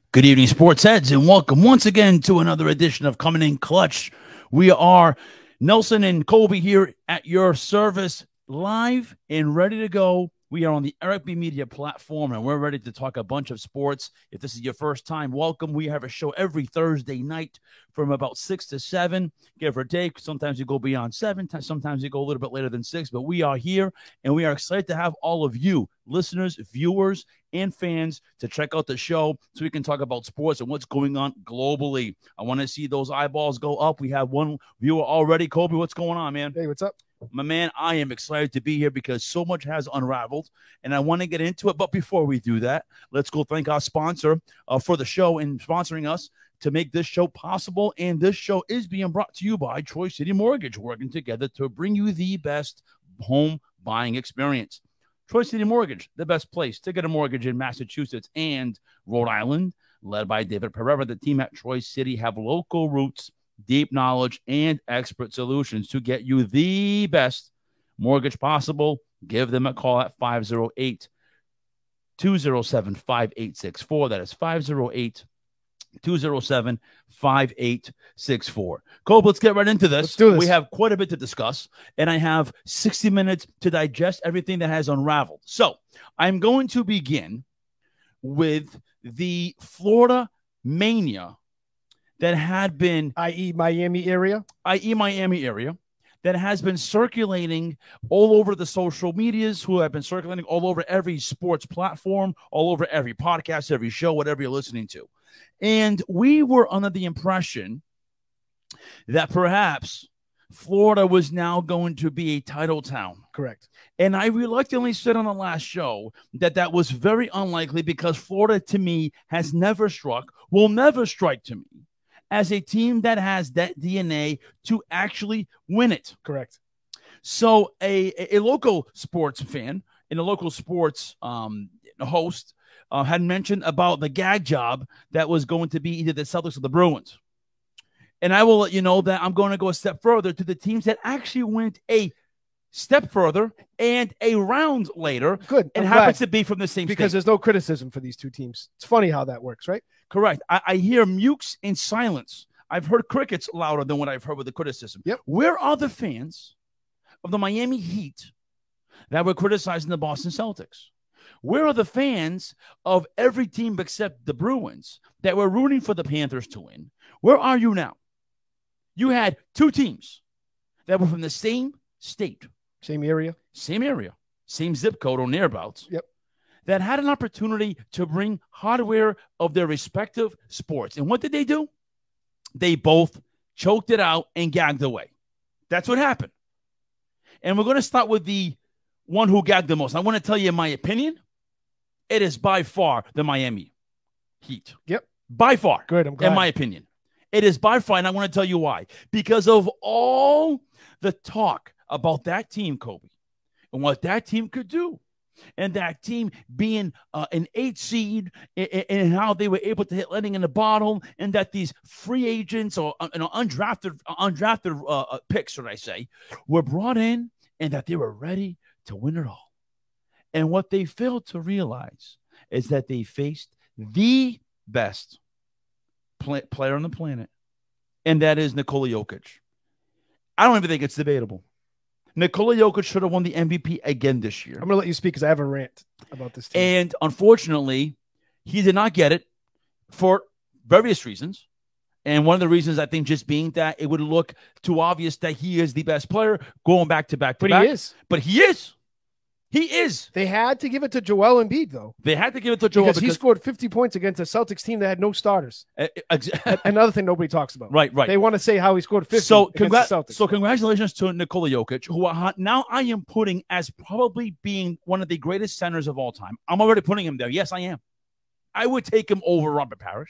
Good evening, sports heads, and welcome once again to another edition of Coming in Clutch. We are Nelson and Colby here at your service, live and ready to go. We are on the Eric B Media platform, and we're ready to talk a bunch of sports. If this is your first time, welcome. We have a show every Thursday night from about 6 to 7, give or take. Sometimes you go beyond 7, sometimes you go a little bit later than 6, but we are here, and we are excited to have all of you, listeners, viewers, and fans, to check out the show so we can talk about sports and what's going on globally. I want to see those eyeballs go up. We have one viewer already. Colby, what's going on, man? Hey, what's up? My man, I am excited to be here because so much has unraveled, and I want to get into it. But before we do that, let's go thank our sponsor for the show and sponsoring us to make this show possible. And this show is being brought to you by Troy City Mortgage, working together to bring you the best home buying experience. Troy City Mortgage, the best place to get a mortgage in Massachusetts and Rhode Island, led by David Pereira. The team at Troy City have local roots, deep knowledge, and expert solutions to get you the best mortgage possible. Give them a call at 508-207-5864. That is 508-207-5864. Cole, let's get right into this. Let's do this. We have quite a bit to discuss, and I have 60 minutes to digest everything that has unraveled. So I'm going to begin with the Florida mania that had been, i.e. Miami area, that has been circulating all over the social medias, who have been circulating all over every sports platform, all over every podcast, every show, whatever you're listening to. And we were under the impression that perhaps Florida was now going to be a title town. Correct. And I reluctantly said on the last show that that was very unlikely because Florida, to me, has never struck, will never strike to me, as a team that has that DNA to actually win it. Correct. So a local sports fan and a local sports host had mentioned about the gag job that was going to be either the Celtics or the Bruins. And I will let you know that I'm going to go a step further to the teams that actually went a step further and a round later. Good. And happens to be from the same because state. there's no criticism for these two teams. It's funny how that works, right? Correct. I hear mukes in silence. I've heard crickets louder than what I've heard with the criticism. Yep. Where are the fans of the Miami Heat that were criticizing the Boston Celtics? Where are the fans of every team except the Bruins that were rooting for the Panthers to win? Where are you now? You had two teams that were from the same state. Same area, same zip code or nearabouts. Yep. That had an opportunity to bring hardware of their respective sports. And what did they do? They both choked it out and gagged away. That's what happened. And we're going to start with the one who gagged the most. I want to tell you my opinion. It is by far the Miami Heat. Yep. By far. Good, I'm glad. In my opinion. It is by far, and I want to tell you why. Because of all the talk about that team, Colby, and what that team could do. And that team being an 8 seed and how they were able to hit lightning in the bottle, and that these free agents or undrafted picks, should I say, were brought in and that they were ready to win it all. And what they failed to realize is that they faced the best player on the planet, and that is Nikola Jokic. I don't even think it's debatable. Nikola Jokic should have won the MVP again this year. I'm going to let you speak because I have a rant about this team. And unfortunately, he did not get it for various reasons. And one of the reasons, I think, just being that it would look too obvious that he is the best player going back to back to back. But he is. But he is. He is. They had to give it to Joel Embiid, though. They had to give it to Joel because he scored 50 points against a Celtics team that had no starters. Another thing nobody talks about. Right. They want to say how he scored 50 against the Celtics. So congratulations to Nikola Jokic, who now I am putting as probably being one of the greatest centers of all time. I'm already putting him there. Yes, I am. I would take him over Robert Parrish.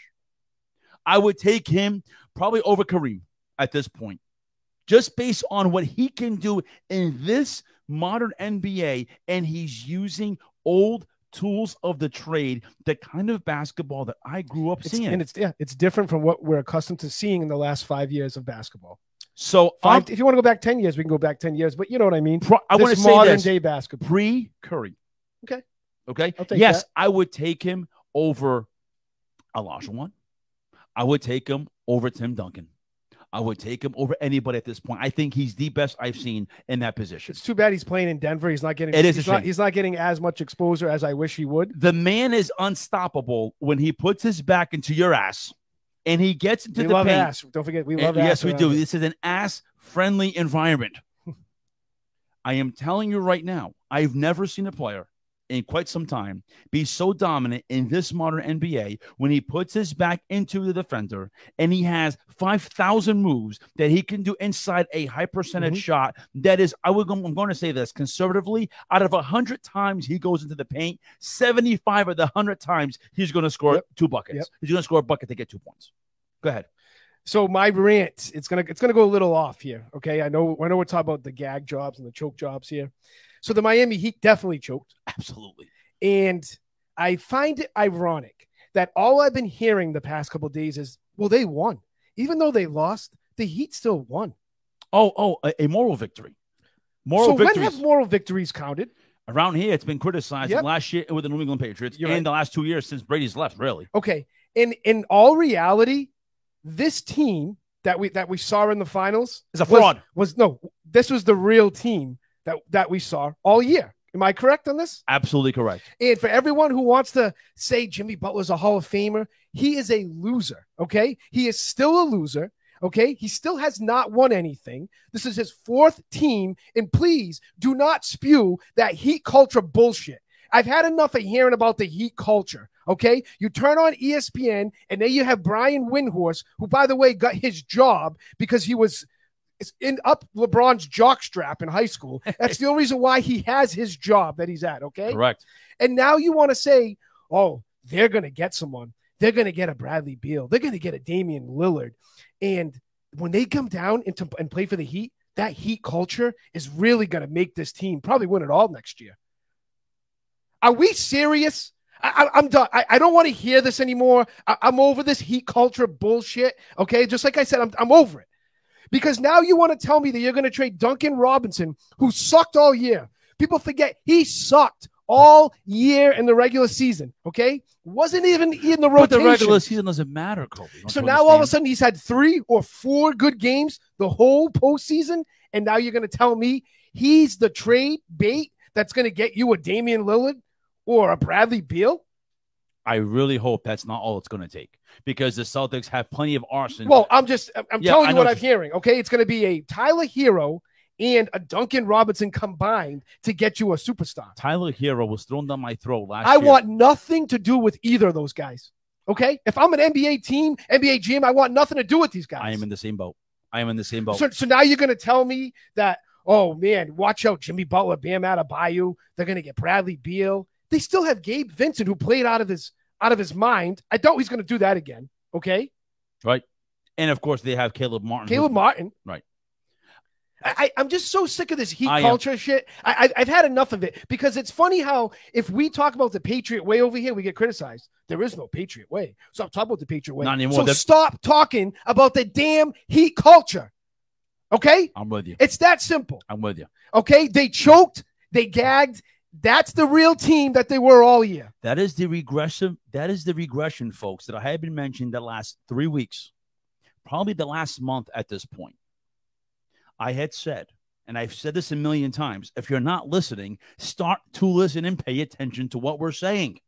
I would take him probably over Kareem at this point, just based on what he can do in this modern NBA, and he's using old tools of the trade, the kind of basketball that I grew up seeing. And it's different from what we're accustomed to seeing in the last 5 years of basketball. So if you want to go back 10 years, we can go back 10 years, but you know what I mean? I want to say modern day basketball. Pre-Curry. Okay. Okay. I'll take yes, that. I would take him over Olajuwon. I would take him over Tim Duncan. I would take him over anybody at this point. I think he's the best I've seen in that position. It's too bad he's playing in Denver. He's not getting. He's not getting as much exposure as I wish he would. The man is unstoppable when he puts his back into your ass and he gets into the paint. Ass. Don't forget, we love ass. Yes, we do. This is an ass-friendly environment. I am telling you right now, I've never seen a player in quite some time be so dominant in this modern NBA when he puts his back into the defender and he has 5,000 moves that he can do inside a high percentage shot. That is, I'm going to say this conservatively, out of 100 times he goes into the paint, 75 of the 100 times he's going to score 2 buckets. He's going to score a bucket to get 2 points. Go ahead. So my rant, it's gonna go a little off here. Okay, I know we're talking about the gag jobs and the choke jobs here. So the Miami Heat definitely choked. Absolutely. And I find it ironic that all I've been hearing the past couple of days is, well, they won. Even though they lost, the Heat still won. A moral victory. When have moral victories counted? Around here, it's been criticized last year with the New England Patriots and the last 2 years since Brady's left, really. Okay. In all reality, this team that we saw in the finals is a fraud. This was the real team that we saw all year. Am I correct on this? Absolutely correct. And for everyone who wants to say Jimmy Butler's a Hall of Famer, he is a loser, okay? He is still a loser, okay? He still has not won anything. This is his 4th team, and please do not spew that Heat culture bullshit. I've had enough of hearing about the Heat culture, okay? You turn on ESPN, and then you have Brian Windhorst, who, by the way, got his job because he was up LeBron's jockstrap in high school. That's the only reason why he has his job that he's at, okay? Correct. And now you want to say, oh, they're going to get someone. They're going to get a Bradley Beal. They're going to get a Damian Lillard. And when they come down and play for the Heat, that Heat culture is really going to make this team probably win it all next year. Are we serious? I'm done. I don't want to hear this anymore. I'm over this Heat culture bullshit, okay? Just like I said, I'm over it. Because now you want to tell me that you're going to trade Duncan Robinson, who sucked all year. People forget he sucked all year in the regular season, okay? Wasn't even in the rotation. But the regular season doesn't matter, Colby. So now all of a sudden he's had 3 or 4 good games the whole postseason, and now you're going to tell me he's the trade bait that's going to get you a Damian Lillard or a Bradley Beal? I really hope that's not all it's going to take, because the Celtics have plenty of arson. Well, I'm telling you what I'm hearing, okay? It's going to be a Tyler Hero and a Duncan Robinson combined to get you a superstar. Tyler Hero was thrown down my throat last year. I want nothing to do with either of those guys, okay? If I'm an NBA team, NBA GM, I want nothing to do with these guys. I am in the same boat. So now you're going to tell me that, oh, man, watch out, Jimmy Butler, Bam Adebayo, they're going to get Bradley Beal. They still have Gabe Vincent, who played out of his mind. I doubt he's going to do that again. Okay. Right. And of course they have Caleb Martin. Right. I'm just so sick of this Heat culture shit. I've had enough of it, because it's funny how if we talk about the Patriot way over here, we get criticized. There is no Patriot way. So I'm talking about the Patriot way. Not anymore. So stop talking about the damn Heat culture. Okay. I'm with you. It's that simple. I'm with you. Okay. They choked. They gagged. That's the real team that they were all year. That is the regression, folks, that I have been mentioning the last 3 weeks, probably the last month at this point. I had said, and I've said this a million times, if you're not listening, start to listen and pay attention to what we're saying.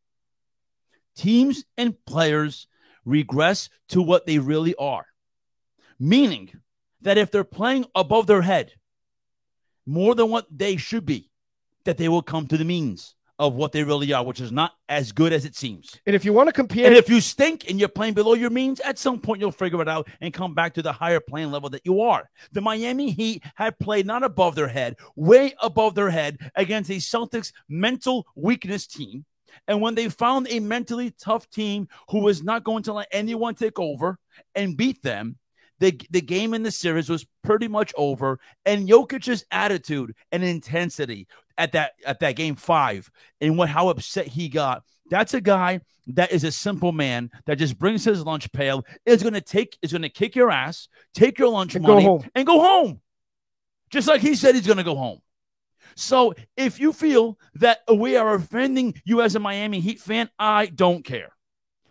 Teams and players regress to what they really are, meaning that if they're playing above their head more than what they should be, that they will come to the means of what they really are, which is not as good as it seems. And if you want to compare, and if you stink and you're playing below your means, at some point you'll figure it out and come back to the higher playing level that you are. The Miami Heat had played not above their head, way above their head against a Celtics mental weakness team. And when they found a mentally tough team who was not going to let anyone take over and beat them, the game in the series was pretty much over. And Jokic's attitude and intensity at that game 5 and how upset he got, that's a guy that is a simple man that just brings his lunch pail, is going to kick your ass, take your lunch money, and go home. Just like he said he's going to go home. So if you feel that we are offending you as a Miami Heat fan, I don't care.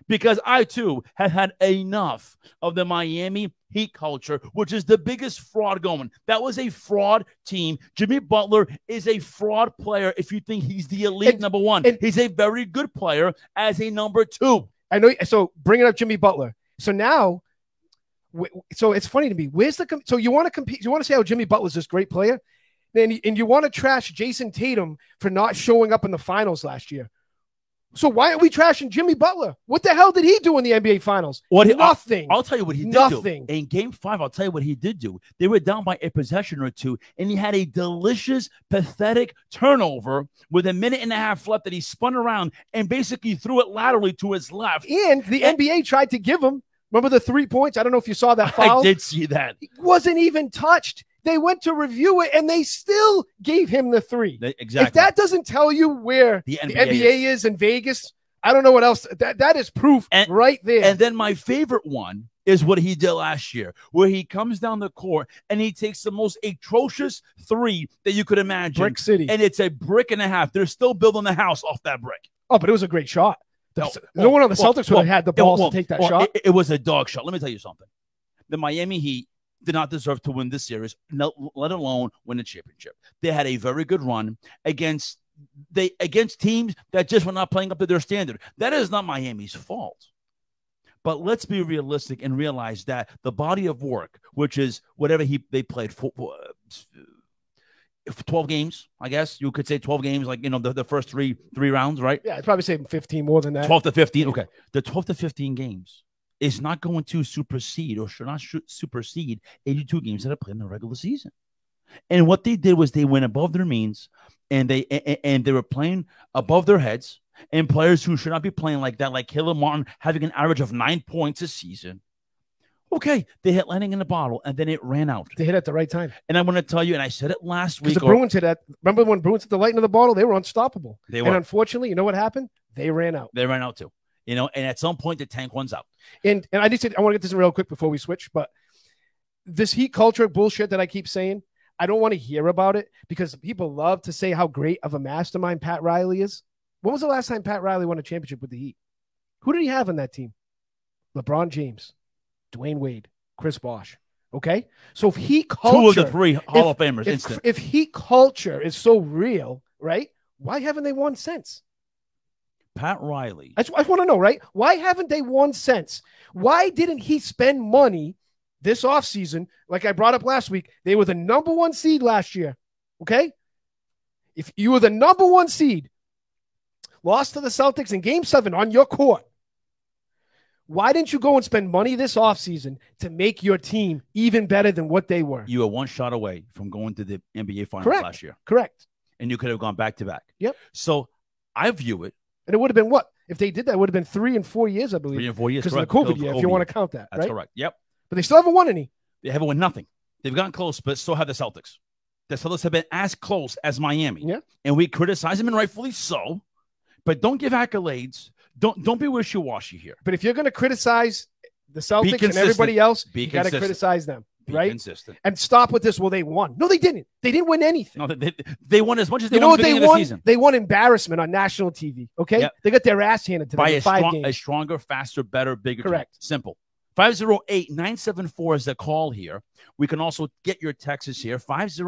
because I too have had enough of the Miami Heat culture, which is the biggest fraud going. That was a fraud team. Jimmy Butler is a fraud player if you think he's the elite number one. He's a very good player as a number two. I know. So bringing up Jimmy Butler. So now, so it's funny to me. Where's the so you want to compete? You want to say how Jimmy Butler's this great player, and you want to trash Jason Tatum for not showing up in the finals last year. So why aren't we trashing Jimmy Butler? What the hell did he do in the NBA Finals? Nothing. I'll tell you what he did do. In Game 5, I'll tell you what he did do. They were down by a possession or two, and he had a delicious, pathetic turnover with a minute and a half left that he spun around and basically threw it laterally to his left. And the NBA tried to give him, remember the 3 points? I don't know if you saw that foul. I did see that. He wasn't even touched. They went to review it, and they still gave him the 3. Exactly. If that doesn't tell you where the NBA is in Vegas, I don't know what else. That is proof right there. And then my favorite one is what he did last year, where he comes down the court and he takes the most atrocious 3 that you could imagine. Brick City. And it's a brick and a half. They're still building the house off that brick. Oh, but it was a great shot. No one on the Celtics would have had the balls to take that shot. It was a dog shot. Let me tell you something. The Miami Heat did not deserve to win this series, let alone win the championship. They had a very good run against teams that just were not playing up to their standard. That is not Miami's fault. But let's be realistic and realize that the body of work, which is whatever they played for 12 games, I guess you could say 12 games, like, the first three rounds, right? Yeah, I'd probably say 15 more than that. 12 to 15. Okay. The 12 to 15 games is not going to supersede or should not supersede 82 games that are played in the regular season. And what they did was they went above their means, and they were playing above their heads, and players who should not be playing like that, like Caleb Martin having an average of 9 points a season. Okay, they hit lightning in the bottle, and then it ran out. They hit at the right time. And I'm going to tell you, and I said it last week. The Bruins hit that. Remember when Bruins hit the lightning in the bottle? They were unstoppable. They were. And unfortunately, you know what happened? They ran out. They ran out too. And at some point, the tank runs out. And I just said, I want to get this in real quick before we switch, but this Heat culture bullshit that I keep saying, I don't want to hear about it because people love to say how great of a mastermind Pat Riley is. When was the last time Pat Riley won a championship with the Heat? Who did he have on that team? LeBron James, Dwayne Wade, Chris Bosh. Okay? So if Heat culture... 2 of the 3 Hall of Famers instant. If Heat culture is so real, right, why haven't they won since? Pat Riley. I want to know, right? Why haven't they won since? Why didn't he spend money this offseason? Like I brought up last week, they were the number 1 seed last year. Okay? If you were the number 1 seed, lost to the Celtics in Game 7 on your court, why didn't you go and spend money this offseason to make your team even better than what they were? You were 1 shot away from going to the NBA Finals last year. Correct. And you could have gone back-to-back. Yep. So I view it. And it would have been what? If they did that, it would have been 3 and 4 years, I believe. 3 and 4 years. Because of the COVID year, if you want to count that. That's correct. Yep. But they still haven't won any. They haven't won nothing. They've gotten close, but still have the Celtics. The Celtics have been as close as Miami. Yeah. And we criticize them, and rightfully so. But don't give accolades. Don't be wishy-washy here. But if you're going to criticize the Celtics and everybody else, you got to criticize them. Be consistent. And stop with this. Well, they won. No, they didn't. They didn't win anything. No, they won as much as they won at the beginning of the season. They won embarrassment on national TV. Okay? Yep. They got their ass handed to them in 5 games. A stronger, faster, better, bigger Correct. Team. Simple. 508-974 is the call here. We can also get your texts here.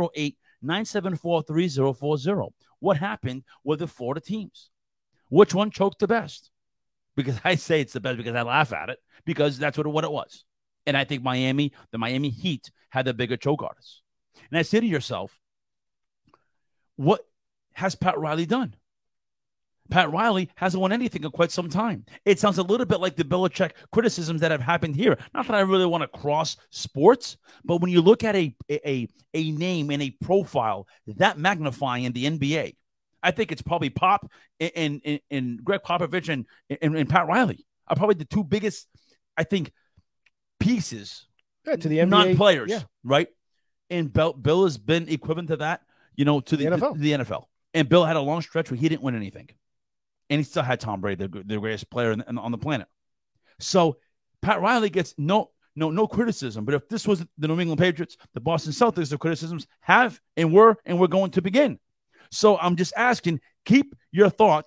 508-974-3040. What happened with the Florida teams? Which one choked the best? Because I say it's the best because I laugh at it because that's what it was. And I think the Miami Heat had the bigger choke artists. And I say to yourself, what has Pat Riley done? Pat Riley hasn't won anything in quite some time. It sounds a little bit like the Belichick criticisms that have happened here. Not that I really want to cross sports, but when you look at a name and a profile that magnifying in the NBA, I think it's probably Pop and Greg Popovich and Pat Riley are probably the 2 biggest, I think, pieces to the NBA, non-players, right? And Bill has been equivalent to that, to the NFL. And Bill had a long stretch where he didn't win anything, and he still had Tom Brady, the greatest player on the planet. So Pat Riley gets no criticism. But if this was the New England Patriots, the Boston Celtics, the criticisms have and we're going to begin. So I'm just asking, keep your thoughts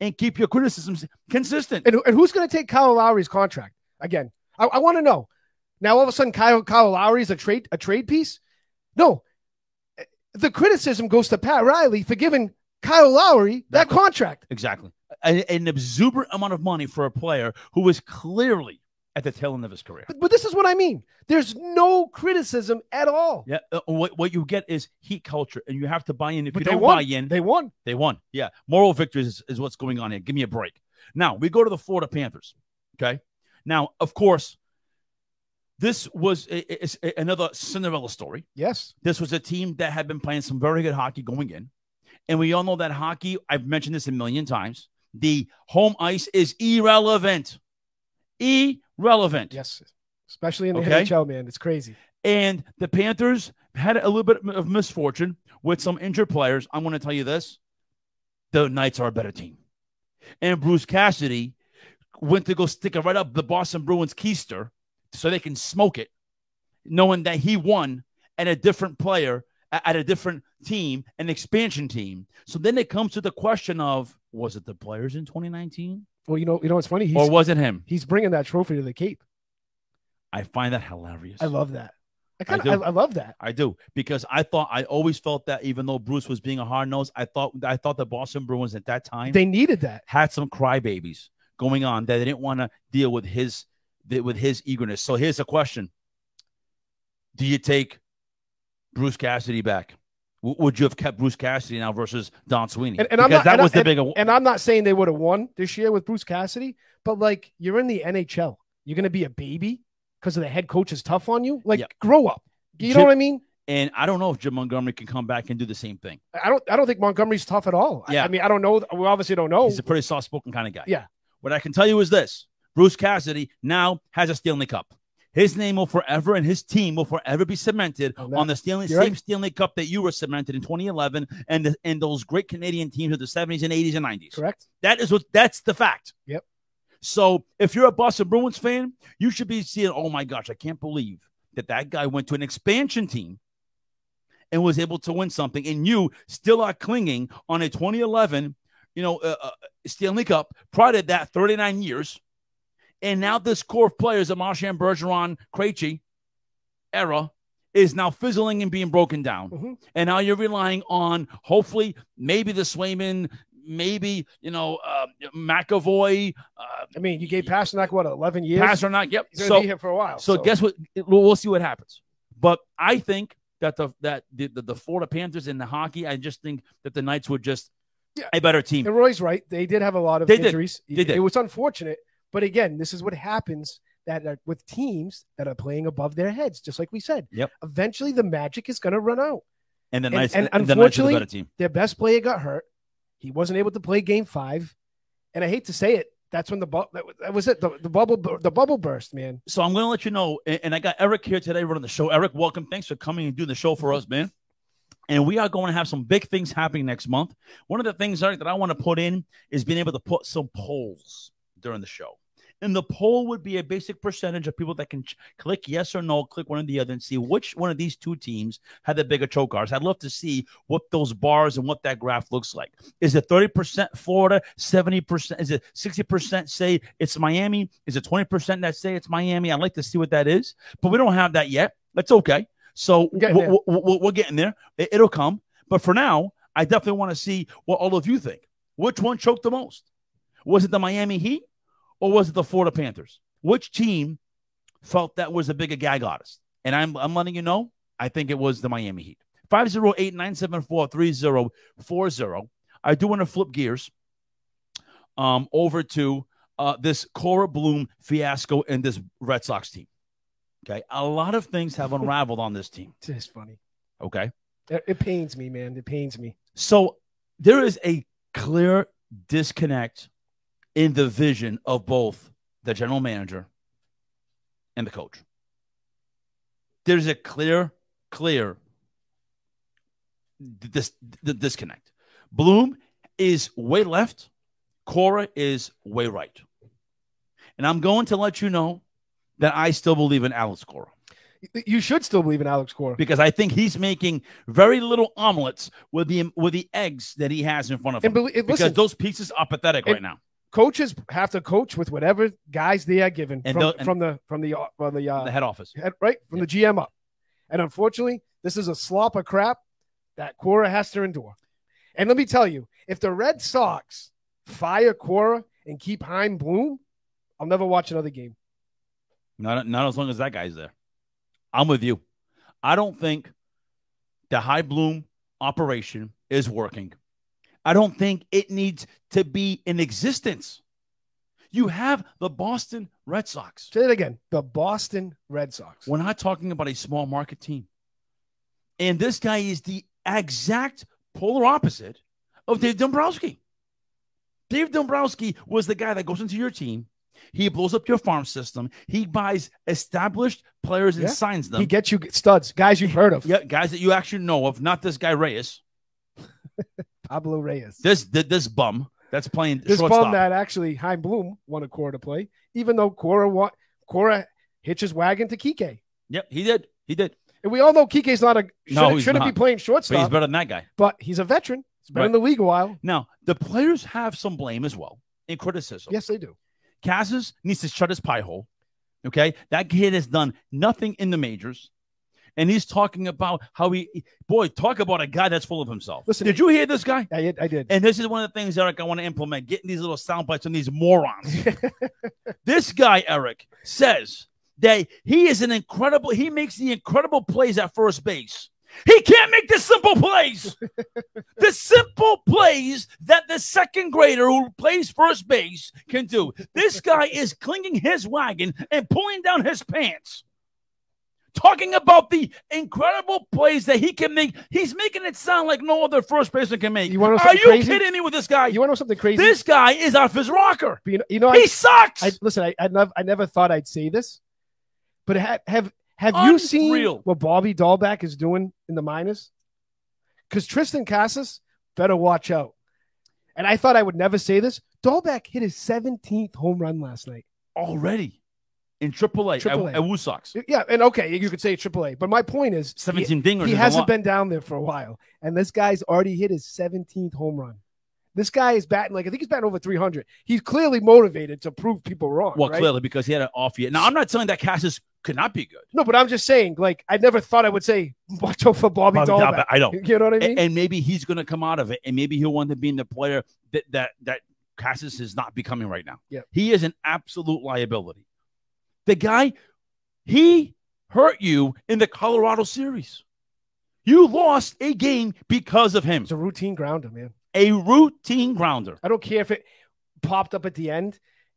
and keep your criticisms consistent. And who's going to take Kyle Lowry's contract again? I want to know. Now all of a sudden, Kyle Lowry is a trade piece. No, the criticism goes to Pat Riley for giving Kyle Lowry that contract. Exactly, an exuberant amount of money for a player who was clearly at the tail end of his career. But this is what I mean. There's no criticism at all. Yeah, what you get is heat culture, and you have to buy in. If you don't buy in, they won. They won. Yeah, moral victories is what's going on here. Give me a break. Now we go to the Florida Panthers. Okay. Now, of course, this was another Cinderella story. Yes, this was a team that had been playing some very good hockey going in, and we all know that hockey. I've mentioned this a million times. The home ice is irrelevant. Irrelevant. Yes, especially in the NHL, man. It's crazy. And the Panthers had a little bit of misfortune with some injured players. I'm going to tell you this. The Knights are a better team. And Bruce Cassidy went to go stick it right up the Boston Bruins keister so they can smoke it, knowing that he won at a different player, at a different team, an expansion team. So then it comes to the question of, was it the players in 2019? Well, you know what's funny? Or was it him? He's bringing that trophy to the Cape. I find that hilarious. I love that. I love that. I do, because I always felt that even though Bruce was being a hard nose, I thought the Boston Bruins at that time, they needed that. Had some crybabies going on that they didn't want to deal with his eagerness. So here's a question: do you take Bruce Cassidy back? Would you have kept Bruce Cassidy now versus Don Sweeney? And I'm not saying they would have won this year with Bruce Cassidy, but like, you're in the NHL, you're going to be a baby because of the head coach is tough on you. Like, grow up. You know what I mean? And I don't know if Jim Montgomery can come back and do the same thing. I don't think Montgomery's tough at all. Yeah. I mean, I don't know. We obviously don't know. He's a pretty soft-spoken kind of guy. Yeah. What I can tell you is this: Bruce Cassidy now has a Stanley Cup. His name will forever, and his team will forever be cemented on the same Stanley Cup that you were cemented in 2011, and those great Canadian teams of the 70s and 80s and 90s. Correct. That's the fact. Yep. So if you're a Boston Bruins fan, you should be seeing, oh my gosh, I can't believe that guy went to an expansion team and was able to win something, and you still are clinging on a 2011, Stanley Cup prior to that 39 years. And now this core of players, the Marchand, Bergeron, Krejci era, is now fizzling and being broken down. Mm-hmm. And now you're relying on, hopefully, maybe the Swayman, maybe, McAvoy. I mean, you gave Pasternak, 11 years? Pasternak, yep. He's going to be here for a while. So guess what? We'll see what happens. But I think that the Florida Panthers in the hockey, I just think that the Knights were just a better team. And Roy's right. They did have a lot of injuries. They did. It was unfortunate. But again, this is what happens with teams that are playing above their heads, just like we said. Yep. Eventually, the magic is going to run out. And unfortunately, the Knights are the better team. Their best player got hurt. He wasn't able to play Game 5, and I hate to say it, that's when that was it. The bubble burst, man. So I'm going to let you know, and I got Eric here today running the show. Eric, welcome. Thanks for coming and doing the show for us, man. And we are going to have some big things happening next month. One of the things, Eric, that I want to put in is being able to put some polls during the show. And the poll would be a basic percentage of people that can click yes or no, click one or the other, and see which one of these two teams had the bigger choke arcs. I'd love to see what those bars and what that graph looks like. Is it 30% Florida, 70%? Is it 60% say it's Miami? Is it 20% that say it's Miami? I'd like to see what that is, but we don't have that yet. That's okay. So we're getting there. It'll come. But for now, I definitely want to see what all of you think. Which one choked the most? Was it the Miami Heat? Or was it the Florida Panthers? Which team felt that was a bigger gag artist? And I'm letting you know, I think it was the Miami Heat. 508-974-3040. I do want to flip gears over to this Cora Bloom fiasco and this Red Sox team. Okay, a lot of things have unraveled on this team. It's funny. Okay. It pains me, man. It pains me. So there is a clear disconnect in the vision of both the general manager and the coach. There's a clear disconnect. Bloom is way left. Cora is way right. And I'm going to let you know that I still believe in Alex Cora. You should still believe in Alex Cora because I think he's making very little omelets with the eggs that he has in front of him. Because those pieces are pathetic right now. Coaches have to coach with whatever guys they are given from the head office, from the GM up. And unfortunately, this is a slop of crap that Cora has to endure. And let me tell you, if the Red Sox fire Cora and keep Chaim Bloom, I'll never watch another game. Not as long as that guy's there. I'm with you. I don't think the Chaim Bloom operation is working. I don't think it needs to be in existence. You have the Boston Red Sox. Say it again. The Boston Red Sox. We're not talking about a small market team. And this guy is the exact polar opposite of Dave Dombrowski. Dave Dombrowski was the guy that goes into your team. He blows up your farm system. He buys established players and signs them. He gets you studs, guys you've heard of. Yeah, guys that you actually know of, not this guy Reyes. Pablo Reyes. This bum that's playing this shortstop. Bum that actually Chaim Bloom won a Cora to play, even though Cora hitched his wagon to Kike. Yep, he did. And we all know Kike's shouldn't be playing shortstop. But he's better than that guy. But he's a veteran. He's been in the league a while. Now, the players have some blame as well in criticism. Yes, they do. Casas needs to shut his pie hole. Okay? That kid has done nothing in the majors. And he's talking about how talk about a guy that's full of himself. Listen, did you hear this guy? I did. And this is one of the things, Eric, I want to implement, getting these little sound bites on these morons. This guy, Eric, says that he makes the incredible plays at first base. He can't make the simple plays. The simple plays that the second grader who plays first base can do. This guy is clinging his wagon and pulling down his pants. Talking about the incredible plays that he can make. He's making it sound like no other first baseman can make. Are you kidding me with this guy? You want to know something crazy? This guy is off his rocker. He sucks. I never thought I'd say this, but have you seen what Bobby Dahlback is doing in the minors? Because Tristan Casas better watch out. And I thought I would never say this. Dahlback hit his 17th home run last night. Already? In AAA. At Woo Sox. Yeah, and okay, you could say AAA. But my point is 17 dingers. He hasn't been down there for a while. And this guy's already hit his 17th home run. This guy is batting I think he's batting over 300. He's clearly motivated to prove people wrong. Well, right? Clearly, because he had an off year. Now, I'm not saying that Casas could not be good. No, but I'm just saying, I never thought I would say, watch out for Bobby Dahlback. I know. You know what I mean? And maybe he's going to come out of it, and maybe he'll want to be the player that Casas is not becoming right now. Yeah. He is an absolute liability. The guy, he hurt you in the Colorado series. You lost a game because of him. It's a routine grounder, man. A routine grounder. I don't care if it popped up at the end.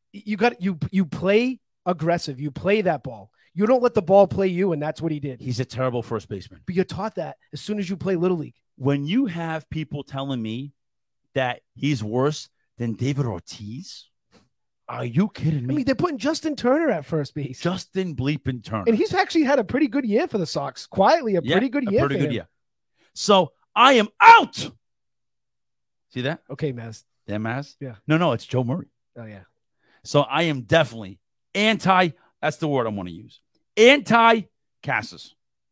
You play aggressive. You play that ball. You don't let the ball play you, and that's what he did. He's a terrible first baseman. But you're taught that as soon as you play Little League. When you have people telling me that he's worse than David Ortiz, are you kidding me? I mean, they're putting Justin Turner at first base. Justin bleeping Turner. And he's actually had a pretty good year for the Sox. Quietly, a pretty good year. So I am out. See that? Okay, Maz. Yeah, Maz? Yeah. No, it's Joe Murray. Oh, yeah. So I am definitely that's the word I want to use. Anti-Casas.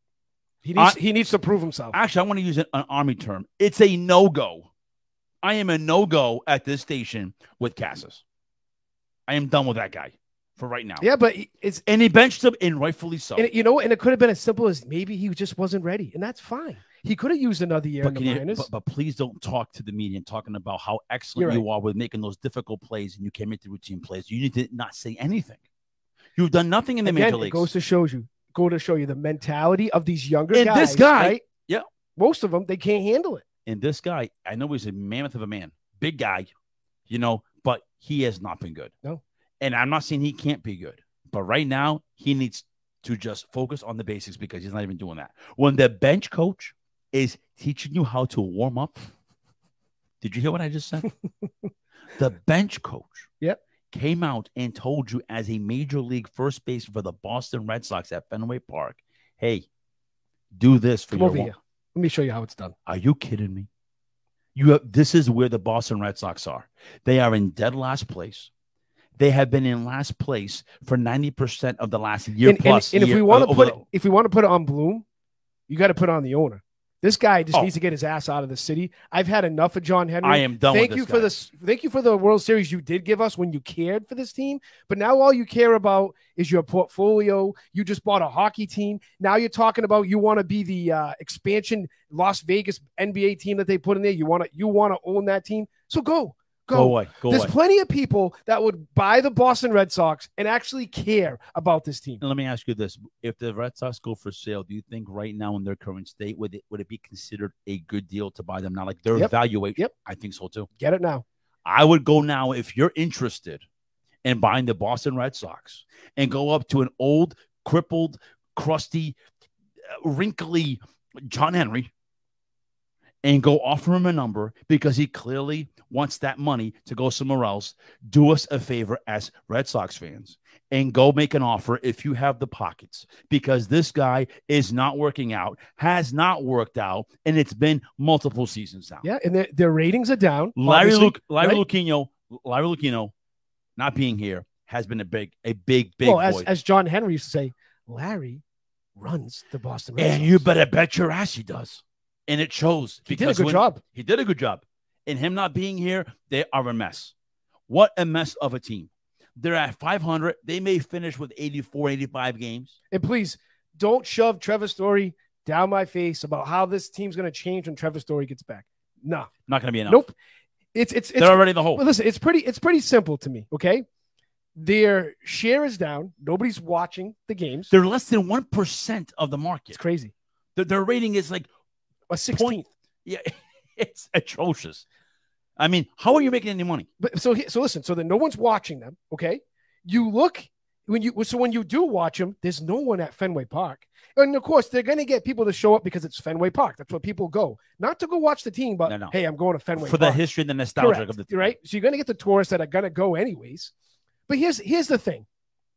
He needs to prove himself. Actually, I want to use an Army term. It's a no-go. I am a no-go at this station with Casas. I am done with that guy for right now. Yeah, but and he benched him, and rightfully so. And it could have been as simple as maybe he just wasn't ready, and that's fine. He could have used another year in the minors. But please don't talk to the media and talking about how excellent you are with making those difficult plays, and you can't make the routine plays. You need to not say anything. You've done nothing in the major leagues. It goes to show you the mentality of these younger guys. And this guy, right? Yeah, most of them, they can't handle it. And this guy, I know he's a mammoth of a man, big guy, but he has not been good. No. And I'm not saying he can't be good, but right now he needs to just focus on the basics because he's not even doing that. When the bench coach is teaching you how to warm up, did you hear what I just said? The bench coach came out and told you as a major league first base for the Boston Red Sox at Fenway Park, hey, do this for your over here. Let me show you how it's done. Are you kidding me? This is where the Boston Red Sox are. They are in dead last place. They have been in last place for 90% of the last year plus. And if we want to put it on Bloom, you got to put it on the owner. This guy just needs to get his ass out of the city. I've had enough of John Henry. I am done with this guy. Thank you for the World Series you did give us when you cared for this team. But now all you care about is your portfolio. You just bought a hockey team. Now you're talking about you want to be the expansion Las Vegas NBA team that they put in there. You want to own that team. So go. Go away. There's plenty of people that would buy the Boston Red Sox and actually care about this team. And let me ask you this. If the Red Sox go for sale, do you think right now in their current state, would it be considered a good deal to buy them now? Like their valuation? Yep. I think so too. Get it now. I would go now if you're interested in buying the Boston Red Sox and go up to an old, crippled, crusty, wrinkly John Henry and go offer him a number because he clearly wants that money to go somewhere else. Do us a favor as Red Sox fans and go make an offer if you have the pockets, because this guy is not working out, has not worked out, and it's been multiple seasons now. Yeah, and their ratings are down. Larry Lucchino not being here has been a big void. As John Henry used to say, Larry runs the Boston Red Sox. And you better bet your ass he does. And it shows. He did a good job. He did a good job. And him not being here, they are a mess. What a mess of a team. They're at 500. They may finish with 84, 85 games. And please, don't shove Trevor Story down my face about how this team's going to change when Trevor Story gets back. No. Not going to be enough. Nope. They're already the hole. Listen, it's pretty simple to me, okay? Their share is down. Nobody's watching the games. They're less than 1% of the market. It's crazy. Their rating is like a 16th. Yeah, it's atrocious. I mean, how are you making any money? But so listen. So that no one's watching them. Okay, you look when you do watch them, there's no one at Fenway Park, and of course they're going to get people to show up because it's Fenway Park. That's what people go, not to go watch the team, but hey, I'm going to Fenway for Park. The history and the nostalgia of the team. Right. So you're going to get the tourists that are going to go anyways. But here's the thing: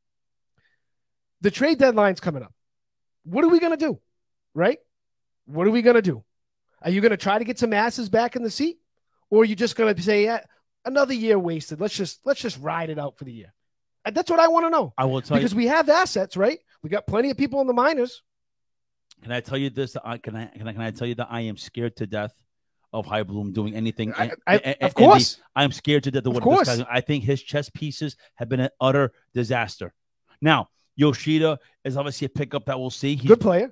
the trade deadline's coming up. What are we going to do? Right? What are we going to do? Are you going to try to get some asses back in the seat? Or are you just going to say, another year wasted. Let's just ride it out for the year. And that's what I want to know. I will tell because we have assets, right? We got plenty of people in the minors. Can I tell you this? Can I tell you that I am scared to death of High Bloom doing anything? Of course. I'm scared to death of what this guy. I think his chess pieces have been an utter disaster. Now, Yoshida is obviously a pickup that we'll see. He's good player.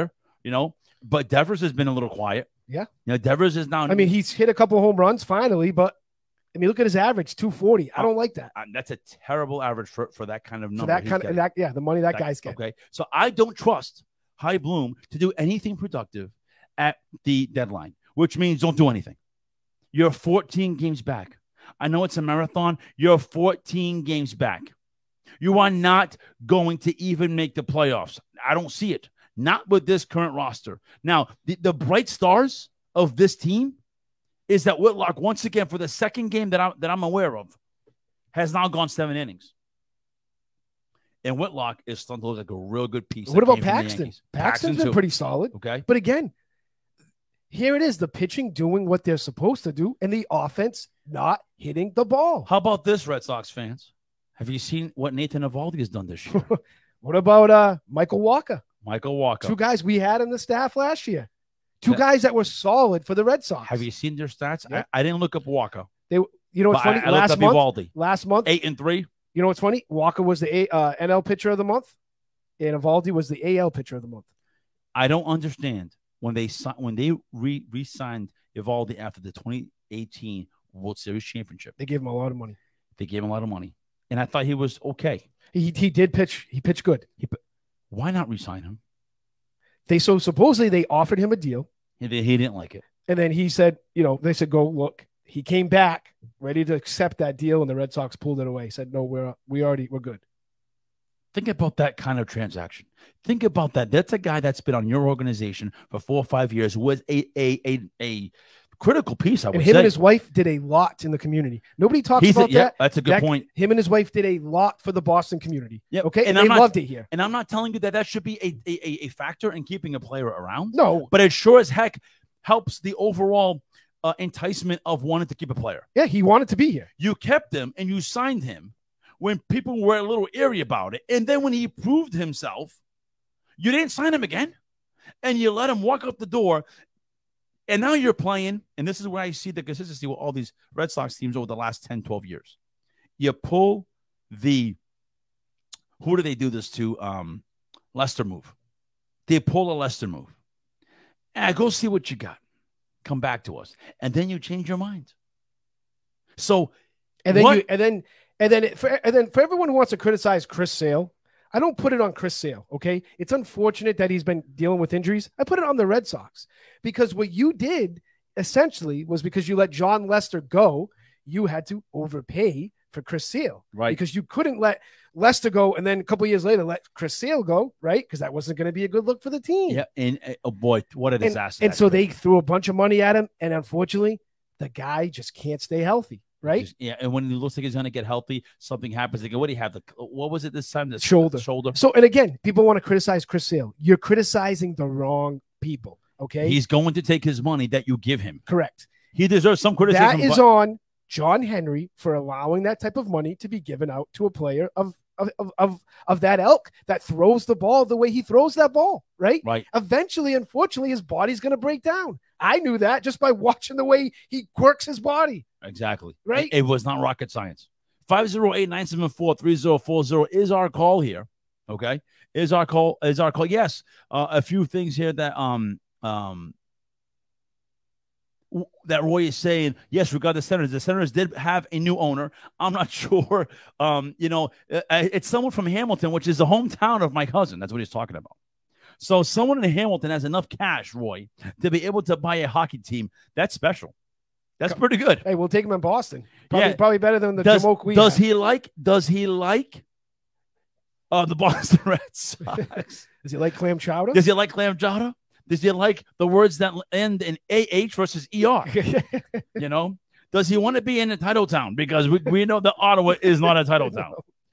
But Devers has been a little quiet. Yeah. Devers is now. I mean, he's hit a couple home runs finally, but I mean, look at his average, 240. I don't like that. That's a terrible average for that kind of number. For that kind of the money that guy's getting. Okay. So I don't trust High Bloom to do anything productive at the deadline, which means don't do anything. You're 14 games back. I know it's a marathon. You're 14 games back. You are not going to even make the playoffs. I don't see it. Not with this current roster. Now, the bright stars of this team is that Whitlock, once again, for the second game that I'm aware of, has now gone 7 innings. And Whitlock is starting to look like a real good piece. What about Paxton? Paxton's been pretty solid. Okay. But again, here it is, the pitching doing what they're supposed to do, and the offense not hitting the ball. How about this, Red Sox fans? Have you seen what Nathan Eovaldi has done this year? What about Michael Walker? Michael Walker. 2 guys we had in the staff last year. 2 guys that were solid for the Red Sox. Have you seen their stats? Yeah. I didn't look up Walker. You know what's funny? Last month, 8-3. You know what's funny? Walker was the NL pitcher of the month, and Eovaldi was the AL pitcher of the month. I don't understand when they re-signed Eovaldi after the 2018 World Series championship. They gave him a lot of money. And I thought he was okay. He did pitch. He pitched good. Why not re-sign him? Supposedly they offered him a deal. He didn't like it. And then he said, they said, go look. He came back ready to accept that deal, and the Red Sox pulled it away. He said, no, we're good. Think about that kind of transaction. Think about that. That's a guy that's been on your organization for 4 or 5 years, who was a critical piece, I would say. And him and his wife did a lot in the community. Nobody talks about that. That's a good point. Him and his wife did a lot for the Boston community. Yeah. Okay. And they loved it here. And I'm not telling you that should be a factor in keeping a player around. No. But it sure as heck helps the overall enticement of wanting to keep a player. Yeah, he wanted to be here. You kept him and you signed him when people were a little eerie about it. And then when he proved himself, you didn't sign him again. And you let him walk out the door. And now you're playing. And this is where I see the consistency with all these Red Sox teams over the last 10, 12 years. You pull the, who do they do this to? Lester move. They pull a Lester move. Go see what you got. Come back to us. And then you change your mind. So, and then for everyone who wants to criticize Chris Sale, I don't put it on Chris Sale, okay? It's unfortunate that he's been dealing with injuries. I put it on the Red Sox because what you did essentially was because you let John Lester go, you had to overpay for Chris Sale, right? Because you couldn't let Lester go and then a couple of years later let Chris Sale go, right? Because that wasn't going to be a good look for the team. Yeah, and oh boy, what a disaster! And so they threw a bunch of money at him, and unfortunately, the guy just can't stay healthy. Right. Yeah. And when it looks like he's going to get healthy, something happens. They go, what do you have? What was it this time? The shoulder. Shoulder. So, and again, people want to criticize Chris Sale. You're criticizing the wrong people. Okay. He's going to take his money that you give him. Correct. He deserves some criticism. That is on John Henry for allowing that type of money to be given out to a player of that ilk that throws the ball the way he throws that ball. Right. Right. Eventually, unfortunately, his body's going to break down. I knew that just by watching the way he quirks his body. Exactly. Right. It was not rocket science. 508-974-3040 is our call here. Okay. Is our call. Yes. A few things here that that Roy is saying. Yes, regarding the Senators. The Senators did have a new owner. I'm not sure. It's someone from Hamilton, which is the hometown of my cousin. That's what he's talking about. So someone in Hamilton has enough cash, Roy, to be able to buy a hockey team. That's special. That's pretty good. Hey, we'll take him in Boston. Probably better than the Jamoke we Does have. he like the Boston Red Sox? Does he like clam chowder? Does he like clam chowder? Does he like the words that end in AH versus ER? Does he want to be in a title town? Because we know that Ottawa is not a title town.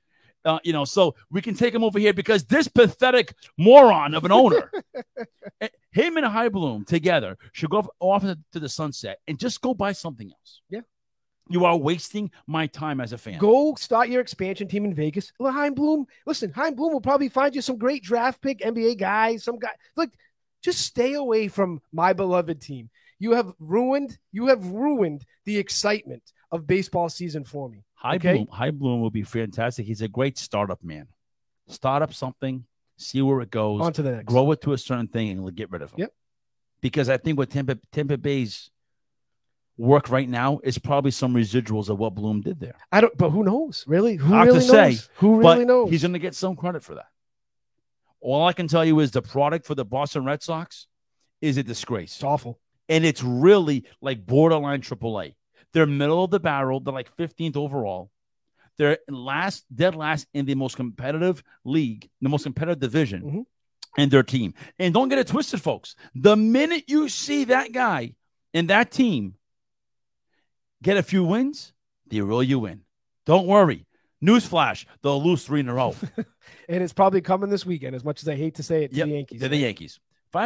So we can take him over here because this pathetic moron of an owner, him and High Bloom together should go off to the sunset and just go buy something else. Yeah. You are wasting my time as a fan. Go start your expansion team in Vegas. Heim Bloom will probably find you some great draft pick NBA guys, some guy. Look, just stay away from my beloved team. You have ruined the excitement of baseball season for me. High Bloom will be fantastic. He's a great startup man. Start up something, see where it goes. On to the next. Grow it to a certain thing and get rid of him. Yep. Because I think what Tampa Bay's work right now is probably some residuals of what Bloom did there. But who knows? Really? Who really knows? Who really knows? He's going to get some credit for that. All I can tell you is the product for the Boston Red Sox is a disgrace. It's awful. And it's really like borderline AAA. They're middle of the barrel. They're like 15th overall. They're dead last in the most competitive league, the most competitive division, and their team. And don't get it twisted, folks. The minute you see that guy and that team get a few wins, they reel you in. Don't worry. Newsflash, they'll lose 3 in a row. And it's probably coming this weekend, as much as I hate to say it to the Yankees. They're the Yankees.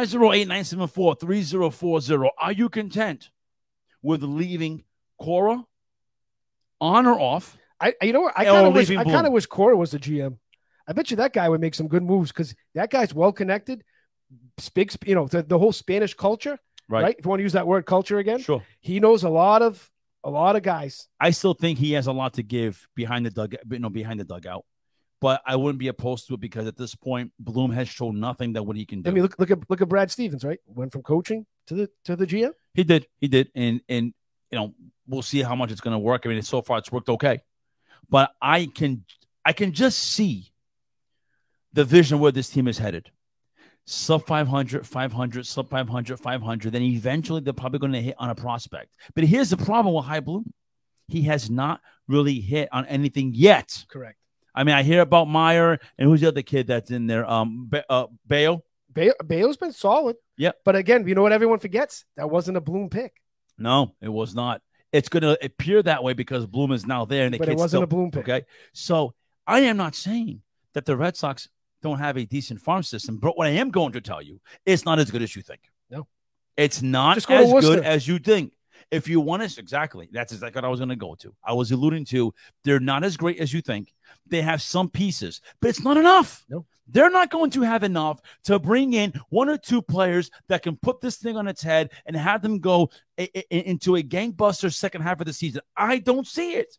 508-974-3040. Are you content with leaving Cora on or off? I kind of wish Cora was the GM. I bet you that guy would make some good moves because that guy's well connected. Speaks, the whole Spanish culture, right? If you want to use that word culture again, sure. He knows a lot of guys. I still think he has a lot to give behind the dugout. But I wouldn't be opposed to it because at this point, Bloom has shown nothing that what he can do. I mean, look at Brad Stevens, right? Went from coaching to the GM. He did, and we'll see how much it's going to work. I mean, so far it's worked okay, but I can just see the vision where this team is headed. Sub 500, 500, sub 500, 500. Then eventually they're probably going to hit on a prospect. But here's the problem with High Bloom: he has not really hit on anything yet. Correct. I mean, I hear about Meyer and who's the other kid that's in there? Bayo. Bayo's been solid. Yeah. But again, you know what everyone forgets? That wasn't a Bloom pick. No, it was not. It's going to appear that way because Bloom is now there. But it wasn't a Bloom pick. Okay. So I am not saying that the Red Sox don't have a decent farm system. But what I am going to tell you, it's not as good as you think. No. It's not as good as you think. If you want us, exactly. That's exactly what I was going to go to. I was alluding to they're not as great as you think. They have some pieces, but it's not enough. No. They're not going to have enough to bring in one or two players that can put this thing on its head and have them go into a gangbuster second half of the season. I don't see it.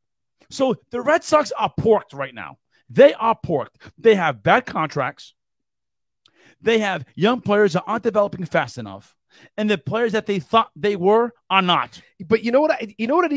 So the Red Sox are porked right now. They are porked. They have bad contracts. They have young players that aren't developing fast enough. And the players that they thought they were are not. But you know what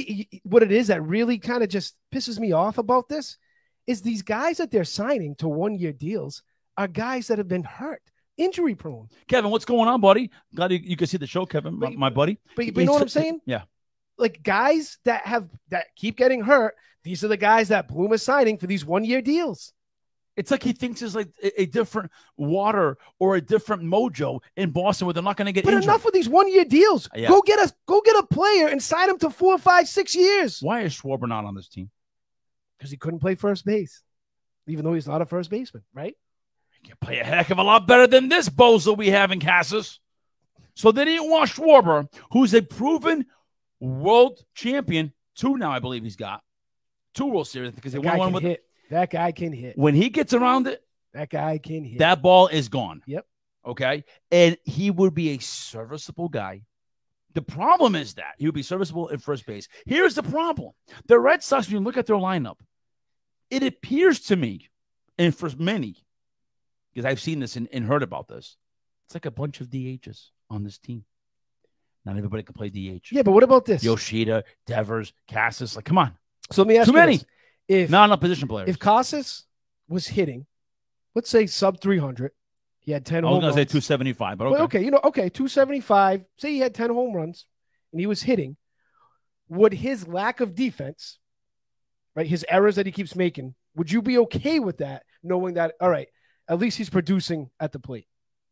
it is that really kind of just pisses me off about this is these guys that they're signing to one-year deals are guys that have been hurt, injury prone. Kevin, what's going on, buddy? Glad you can see the show, Kevin, my buddy. But you know what I'm saying? Yeah. Like guys that keep getting hurt, these are the guys that Bloom is signing for these one-year deals. It's like he thinks it's like a different water or a different mojo in Boston where they're not going to get injured. But enough with these one-year deals. Yeah. Go get a player and sign him to 4, 5, 6 years. Why is Schwarber not on this team? Because he couldn't play first base, even though he's not a first baseman, right? He can play a heck of a lot better than this bozo we have in Casas. So they didn't want Schwarber, who's a proven world champion. 2 now, I believe he's got. 2 World Series because he won one with hit. That guy can hit. When he gets around it, that guy can hit. That ball is gone. Yep. Okay. And he would be a serviceable guy. The problem is that he would be serviceable at first base. Here's the problem. The Red Sox, when you look at their lineup, it appears to me, and for many, because I've seen this and heard about this, it's like a bunch of DHs on this team. Not everybody can play DH. Yeah, but what about this? Yoshida, Devers, Casas. Like, come on. So let me ask you. Too many. If not enough position players. If Casas was hitting, let's say sub 300, he had 10 home runs. I was going to say 275, but okay. Well, okay, 275. Say he had 10 home runs and he was hitting. Would his lack of defense, right, his errors that he keeps making, would you be okay with that, knowing that, all right, at least he's producing at the plate?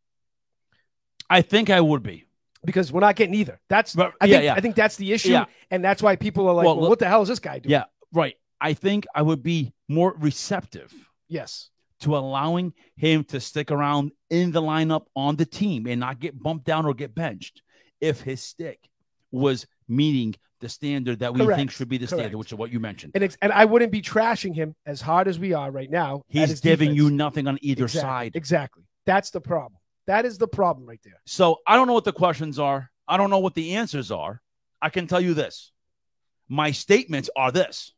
I think I would be. Because we're not getting either. I think that's the issue, and that's why people are like, well, what the hell is this guy doing? Yeah, right. I think I would be more receptive. Yes. To allowing him to stick around in the lineup on the team and not get bumped down or get benched if his stick was meeting the standard that we think should be the standard, which is what you mentioned. And I wouldn't be trashing him as hard as we are right now. He's giving you nothing on either side. Exactly. That's the problem. That is the problem right there. So I don't know what the questions are. I don't know what the answers are. I can tell you this. My statements are this.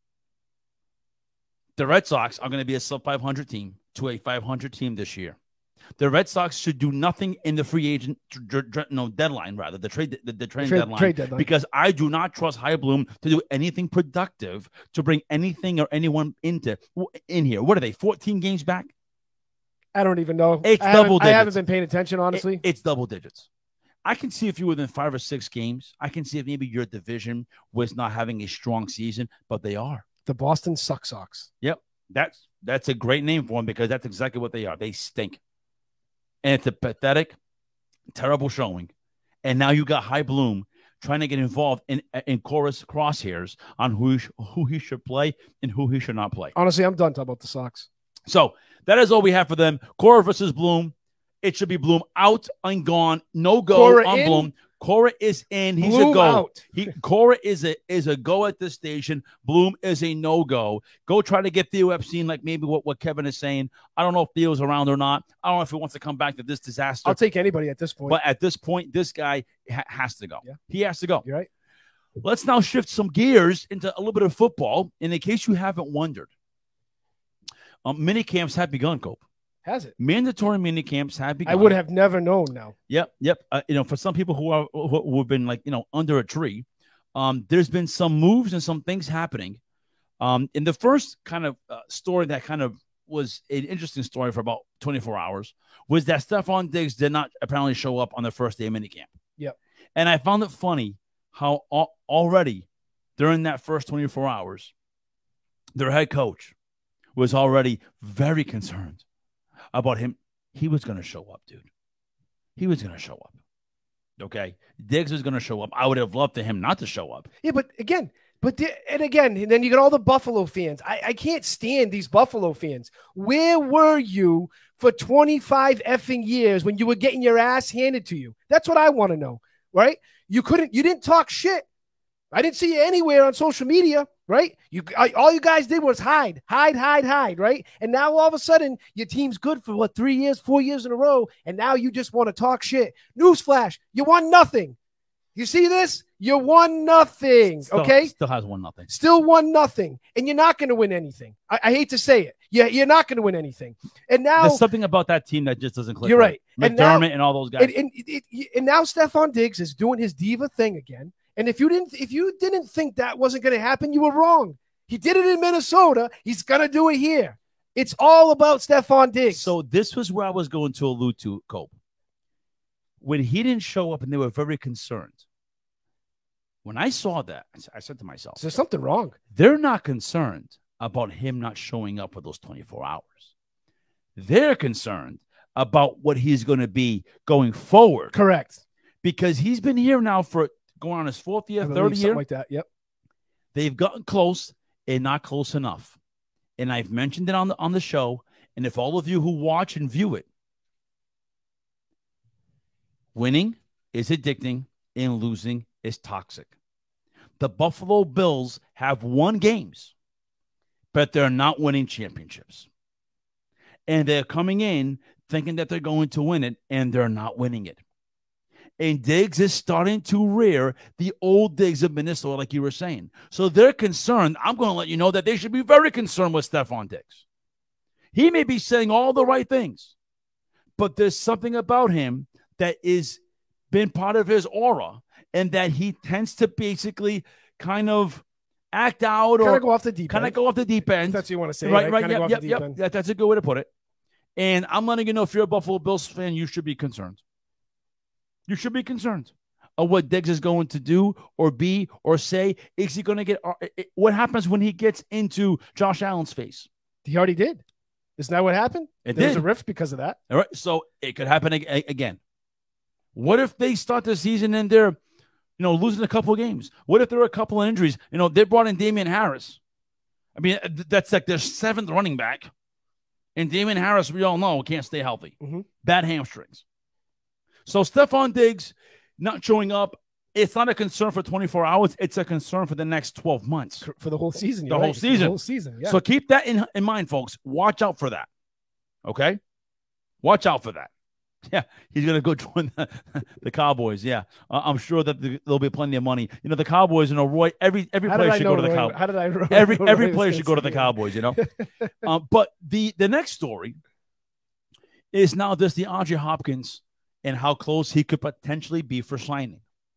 The Red Sox are going to be a sub-500 team to a 500 team this year. The Red Sox should do nothing in the free agent deadline, rather, the trade deadline, because I do not trust High Bloom to do anything productive to bring anything or anyone in here. What are they, 14 games back? I don't even know. It's double digits. I haven't been paying attention, honestly. It's double digits. I can see if you're within 5 or 6 games. I can see if maybe your division was not having a strong season, but they are. The Boston Sox. Yep. That's a great name for them because that's exactly what they are. They stink. And it's a pathetic, terrible showing. And now you got High Bloom trying to get involved in chorus crosshairs on who he should play and who he should not play. Honestly, I'm done talking about the Sox. So that is all we have for them. Cora versus Bloom. It should be Bloom out and gone. No go Cora on in. Bloom. Cora is in. He's Bloom a go. Out. Cora is a go at this station. Bloom is a no-go. Go try to get Theo Epstein, like maybe what Kevin is saying. I don't know if Theo's around or not. I don't know if he wants to come back to this disaster. I'll take anybody at this point. But at this point, this guy has to go. Yeah. He has to go. You're right. Let's now shift some gears into a little bit of football. In case you haven't wondered, mini camps have begun, Cope. Has it? Mandatory mini camps have begun. I would have never known now. Yep. For some people who have been under a tree, there's been some moves and some things happening. In the first kind of story that kind of was an interesting story for about 24 hours was that Stephon Diggs did not apparently show up on the first day of minicamp. Yep. And I found it funny how already during that first 24 hours, their head coach was already very concerned about him. He was going to show up, dude. He was going to show up. Okay. Diggs was going to show up. I would have loved for him not to show up. Yeah, but again, then you got all the Buffalo fans. I can't stand these Buffalo fans. Where were you for 25 effing years when you were getting your ass handed to you? That's what I want to know, right? You didn't talk shit. I didn't see you anywhere on social media. right? All you guys did was hide, right? And now all of a sudden your team's good for what, 3 years, 4 years in a row, and now you just want to talk shit. Newsflash, you won nothing. You see this? You won nothing. Okay, still has won nothing. Still won nothing, and you're not going to win anything. I hate to say it. Yeah, you're not going to win anything. And now there's something about that team that just doesn't click. You're right. McDermott and all those guys. And now Stephon Diggs is doing his diva thing again. And if you didn't think that wasn't going to happen, you were wrong. He did it in Minnesota. He's going to do it here. It's all about Stephon Diggs. So this was where I was going to allude to, Colby. When he didn't show up and they were very concerned. When I saw that, I said to myself, there's something wrong. They're not concerned about him not showing up for those 24 hours. They're concerned about what he's going to be going forward. Correct. Because he's been here now for going on his 4th year, 3rd year. Like that. Yep. They've gotten close and not close enough. And I've mentioned it on the show. And if all of you who watch and view it, winning is addicting and losing is toxic. The Buffalo Bills have won games, but they're not winning championships. And they're coming in thinking that they're going to win it, and they're not winning it. And Diggs is starting to rear the old Diggs of Minnesota, like you were saying. So they're concerned. I'm going to let you know that they should be very concerned with Stephon Diggs. He may be saying all the right things, but there's something about him that is been part of his aura, and that he tends to basically kind of act out or kind of go off the deep end. That's what you want to say. Right. Yep. That's a good way to put it. And I'm letting you know, if you're a Buffalo Bills fan, you should be concerned. You should be concerned of what Diggs is going to do or be or say. Is he going to get – what happens when he gets into Josh Allen's face? He already did. Isn't that what happened? There's a rift because of that. All right. So it could happen again. What if they start the season and they're, losing a couple of games? What if there are a couple of injuries? They brought in Damian Harris. I mean, that's like their 7th running back. And Damian Harris, we all know, can't stay healthy. Mm-hmm. Bad hamstrings. So Stephon Diggs not showing up, it's not a concern for 24 hours. It's a concern for the next 12 months. For the whole season. The whole season. Yeah. So keep that in mind, folks. Watch out for that. Okay? Watch out for that. Yeah, he's going to go join the Cowboys. Yeah, I'm sure that there'll be plenty of money. The Cowboys, Roy, every player should go to the Cowboys. How did I know? Every player should go to the Cowboys, But the next story is now this DeAndre Hopkins and how close he could potentially be for signing.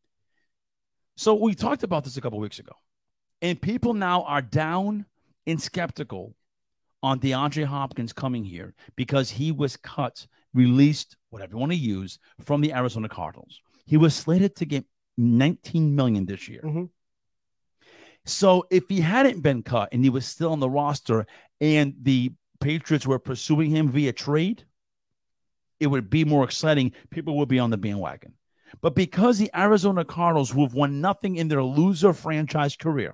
So we talked about this a couple weeks ago, and people now are down and skeptical on DeAndre Hopkins coming here because he was cut, released, whatever you want to use, from the Arizona Cardinals. He was slated to get $19 million this year. Mm-hmm. So if he hadn't been cut and he was still on the roster and the Patriots were pursuing him via trade, it would be more exciting. People would be on the bandwagon. But because the Arizona Cardinals, who have won nothing in their loser franchise career,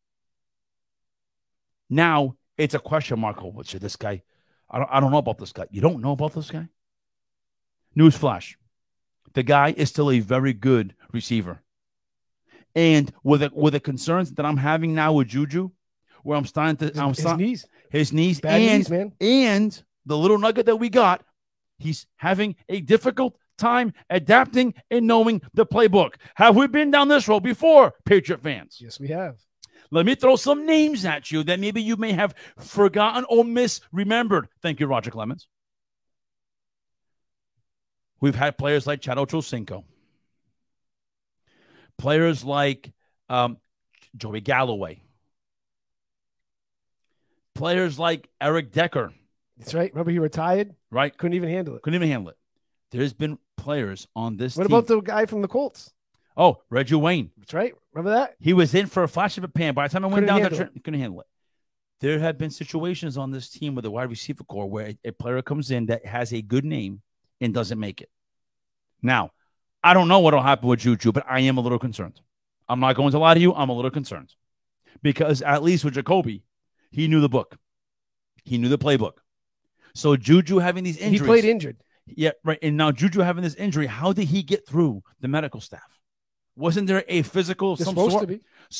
now it's a question mark over this guy. I don't know about this guy. You don't know about this guy? Newsflash. The guy is still a very good receiver. And with the concerns that I'm having now with Juju, where I'm starting to his knees, Bad knees, man. And the little nugget that we got, he's having a difficult time adapting and knowing the playbook. Have we been down this road before, Patriot fans? Yes, we have. Let me throw some names at you that maybe you may have forgotten or misremembered. Thank you, Roger Clemens. We've had players like Chad Ochocinco. Players like Joey Galloway. Players like Eric Decker. That's right. Remember he retired? Right. Couldn't even handle it. There's been players on this team. What about the guy from the Colts? Oh, Reggie Wayne. That's right. Remember that? He was in for a flash of a pan. By the time I went down, couldn't handle it. There have been situations on this team with the wide receiver core where a player comes in that has a good name and doesn't make it. Now, I don't know what will happen with Juju, but I am a little concerned. I'm not going to lie to you. I'm a little concerned. Because at least with Jacoby, he knew the book. He knew the playbook. So Juju having these injuries. He played injured. Yeah, right. And now Juju having this injury, how did he get through the medical staff? Wasn't there a physical of some sort? Supposed to be. So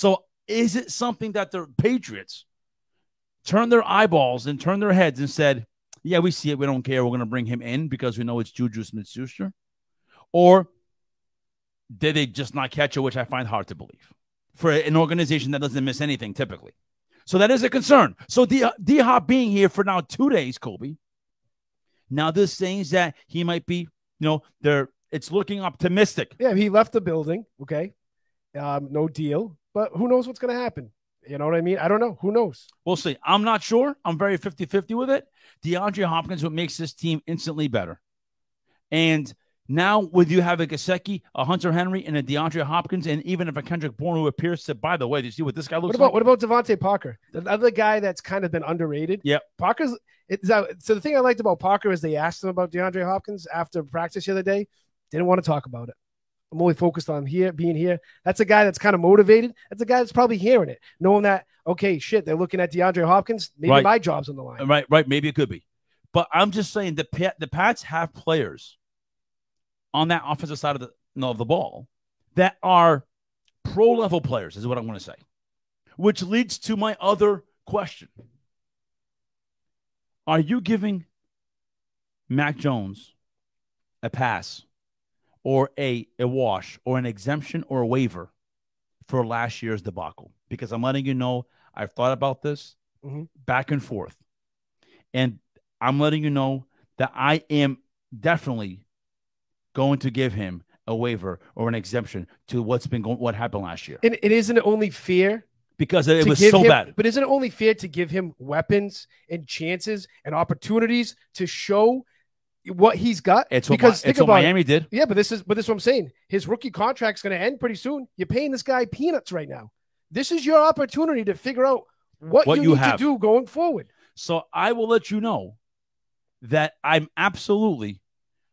is it something that the Patriots turned their eyeballs and turned their heads and said, yeah, we see it. We don't care. We're going to bring him in because we know it's Juju Smith-Schuster? Or did they just not catch it, which I find hard to believe for an organization that doesn't miss anything typically? So that is a concern. So D-Hop being here for now 2 days, Colby, now this saying that he might be, it's looking optimistic. Yeah, he left the building. Okay. No deal. But who knows what's going to happen? You know what I mean? I don't know. Who knows? We'll see. I'm not sure. I'm very 50-50 with it. DeAndre Hopkins, what makes this team instantly better. And now with you have a Gesicki, a Hunter Henry, and a DeAndre Hopkins, and even if a Kendrick Bourne who appears to, by the way, do you see what this guy looks like? What about Devontae Parker? The other guy that's kind of been underrated. Yeah. So the thing I liked about Parker is they asked him about DeAndre Hopkins after practice the other day. Didn't want to talk about it. I'm only focused on being here. That's a guy that's kind of motivated. That's a guy that's probably hearing it, knowing that, okay, shit, they're looking at DeAndre Hopkins. Maybe my job's on the line. Right. Maybe it could be. But I'm just saying the Pats have players on that offensive side of the ball that are pro-level players, is what I'm going to say, which leads to my other question. Are you giving Mac Jones a pass or a wash or an exemption or a waiver for last year's debacle? Because I'm letting you know I've thought about this back and forth. And I'm letting you know that I am definitely going to give him a waiver or an exemption to what happened last year. And it isn't only fair because it was so bad. But isn't it only fair to give him weapons and chances and opportunities to show what he's got? It's what Miami did. Yeah, but this is what I'm saying. His rookie contract's going to end pretty soon. You're paying this guy peanuts right now. This is your opportunity to figure out what you need to do going forward. So I will let you know that I'm absolutely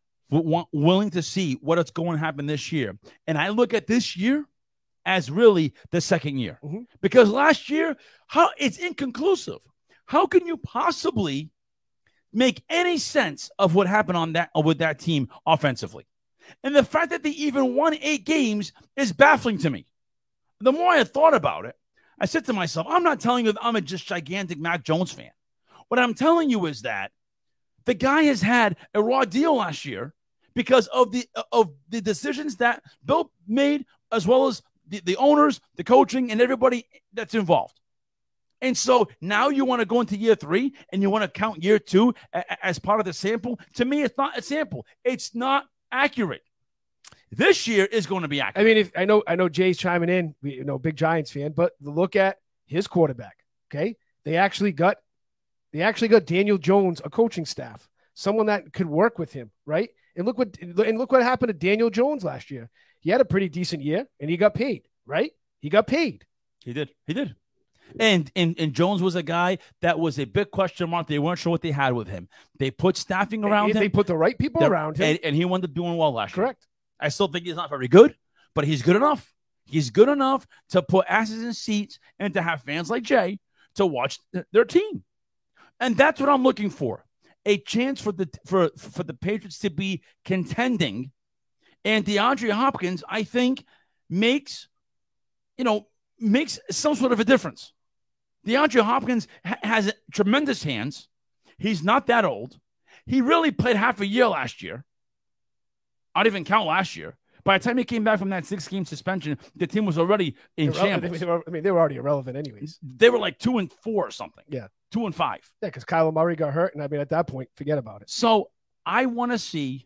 willing to see what is going to happen this year. And I look at this year as really the second year. Because last year, it's inconclusive. How can you possibly make any sense of what happened with that team offensively? And the fact that they even won 8 games is baffling to me. The more I thought about it, I said to myself, I'm not telling you that I'm a just gigantic Mac Jones fan. What I'm telling you is that the guy has had a raw deal last year because of the decisions that Bill made, as well as the owners, the coaching, and everybody that's involved. And so now you want to go into year 3 and you want to count year 2 as part of the sample. To me, it's not a sample. It's not accurate. This year is going to be accurate. I mean, I know Jay's chiming in, big Giants fan, but look at his quarterback. Okay. They actually got Daniel Jones, a coaching staff, someone that could work with him. Right. And look what happened to Daniel Jones last year. He had a pretty decent year and he got paid, right? He got paid. He did. And Jones was a guy that was a big question mark. They weren't sure what they had with him. They put staffing around him. They put the right people around him. And he wound up doing well last year. Correct. I still think he's not very good, but he's good enough. He's good enough to put asses in seats and to have fans like Jay to watch their team. And that's what I'm looking for. A chance for the Patriots to be contending. And DeAndre Hopkins, I think, makes some sort of a difference. DeAndre Hopkins has tremendous hands. He's not that old. He really played half a year last year. I didn't even count last year. By the time he came back from that 6-game suspension, the team was already in shambles. They were already irrelevant anyways. They were like 2-4 or something. Yeah. 2-5. Yeah, because Kyler Murray got hurt, and at that point, forget about it. So I want to see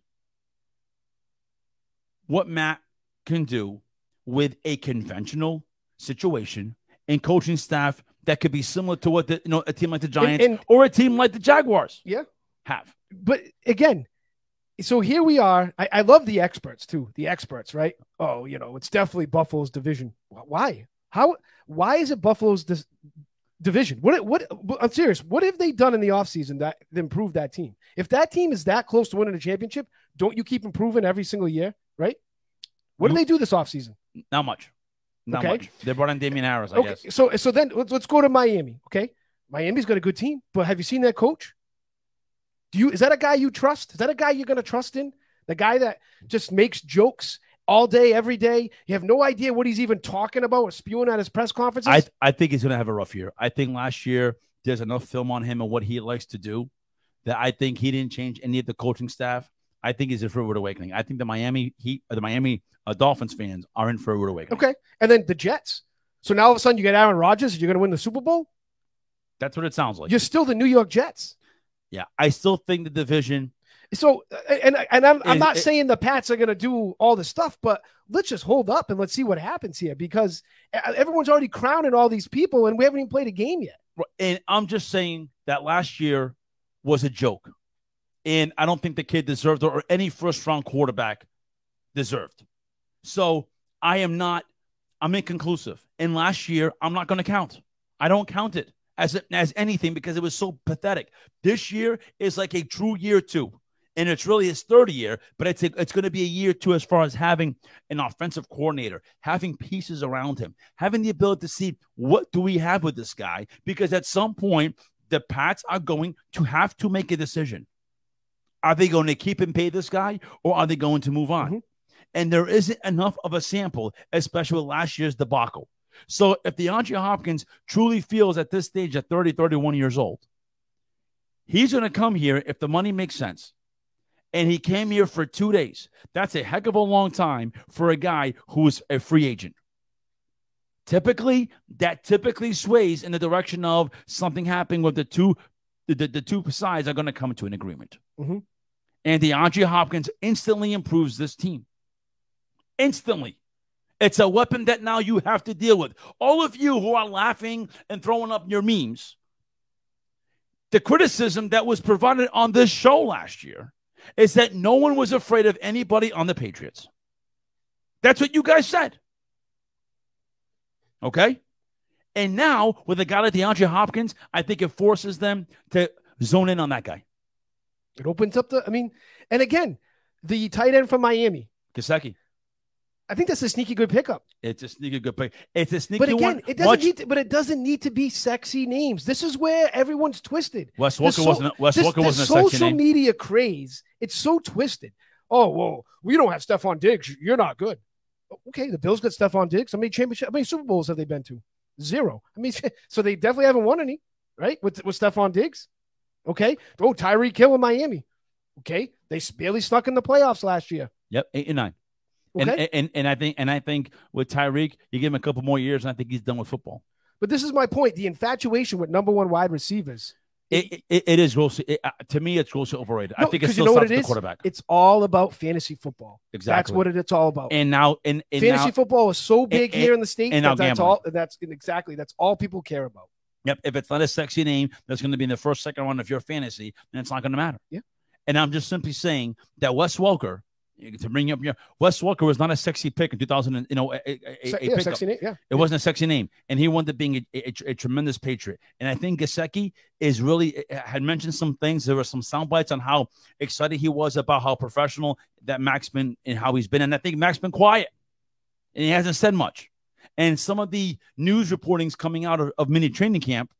what Matt can do with a conventional situation and coaching staff that could be similar to what a team like the Giants or a team like the Jaguars have. But again, so here we are. I love the experts too. The experts, right? Oh, it's definitely Buffalo's division. Why? Why is it Buffalo's division? What? I'm serious. What have they done in the offseason that improved that team? If that team is that close to winning a championship, don't you keep improving every single year, right? What did they do this offseason? Not much. Not much. They brought in Damian Harris, I guess. So then let's go to Miami. Okay, Miami's got a good team, but have you seen their coach? Is that a guy you trust? Is that a guy you're going to trust in? The guy that just makes jokes all day, every day. You have no idea what he's even talking about or spewing at his press conferences. I think he's going to have a rough year. I think last year there's enough film on him and what he likes to do that I think he didn't change any of the coaching staff. I think he's in for a rude awakening. I think the Miami Dolphins fans are in for a rude awakening. Okay. And then the Jets. So now all of a sudden you get Aaron Rodgers, you're going to win the Super Bowl? That's what it sounds like. You're still the New York Jets. Yeah, I still think the division. So, and I'm not saying the Pats are going to do all this stuff, but let's just hold up and let's see what happens here, because everyone's already crowning all these people and we haven't even played a game yet. And I'm just saying that last year was a joke. And I don't think the kid deserved it, or any first-round quarterback deserved. So I'm inconclusive. And last year, I'm not going to count. I don't count it as anything because it was so pathetic. This year is like a true year two. And it's really his third year, but it's going to be a year two as far as having an offensive coordinator, having pieces around him, having the ability to see what do we have with this guy, because at some point, the Pats are going to have to make a decision. Are they going to keep and pay this guy, or are they going to move on? Mm-hmm. And there isn't enough of a sample, especially with last year's debacle. So if DeAndre Hopkins truly feels at this stage at 30, 31 years old, he's going to come here if the money makes sense. And he came here for 2 days. That's a heck of a long time for a guy who's a free agent. That typically sways in the direction of something happening with the two sides are going to come to an agreement. Mm-hmm. And DeAndre Hopkins instantly improves this team. Instantly. It's a weapon that now you have to deal with. All of you who are laughing and throwing up your memes, the criticism that was provided on this show last year is that no one was afraid of anybody on the Patriots. That's what you guys said. Okay? And now, with a guy like DeAndre Hopkins, I think it forces them to zone in on that guy. It opens up and again, the tight end from Miami, Gesicki. I think that's a sneaky good pickup. It's a sneaky good pick. It's a sneaky but again, one. It doesn't need to be sexy names. This is where everyone's twisted. Wes Walker wasn't a sexy name. Social media craze, it's so twisted. Oh, well, we don't have Stephon Diggs. You're not good. Okay, the Bills got Stephon Diggs. How many Super Bowls have they been to? 0. So they definitely haven't won any, right? With Stephon Diggs. Okay. Oh, Tyreek Hill in Miami. Okay. They barely snuck in the playoffs last year. Yep, 8 and 9. Okay. And I think with Tyreek, you give him a couple more years, and I think he's done with football. But this is my point: the infatuation with number one wide receivers. It is grossly. To me, it's grossly overrated. No, I think it's still you know what it the is? Quarterback. It's all about fantasy football. Exactly. That's what it's all about. And now, fantasy football is so big here in the States. And now that's all. That's all people care about. Yep. If it's not a sexy name that's going to be in the first, second round of your fantasy, then it's not going to matter. Yeah. And I'm just simply saying that Wes Welker, to bring up Wes Welker was not a sexy pick in 2000. Sexy name. Yeah. It wasn't a sexy name, and he wound up being a tremendous Patriot. And I think Gesicki is really had mentioned some things. There were some sound bites on how excited he was about how professional that Mac's been and how he's been. And I think Mac's been quiet, and he hasn't said much. And some of the news reportings coming out of the mini camp,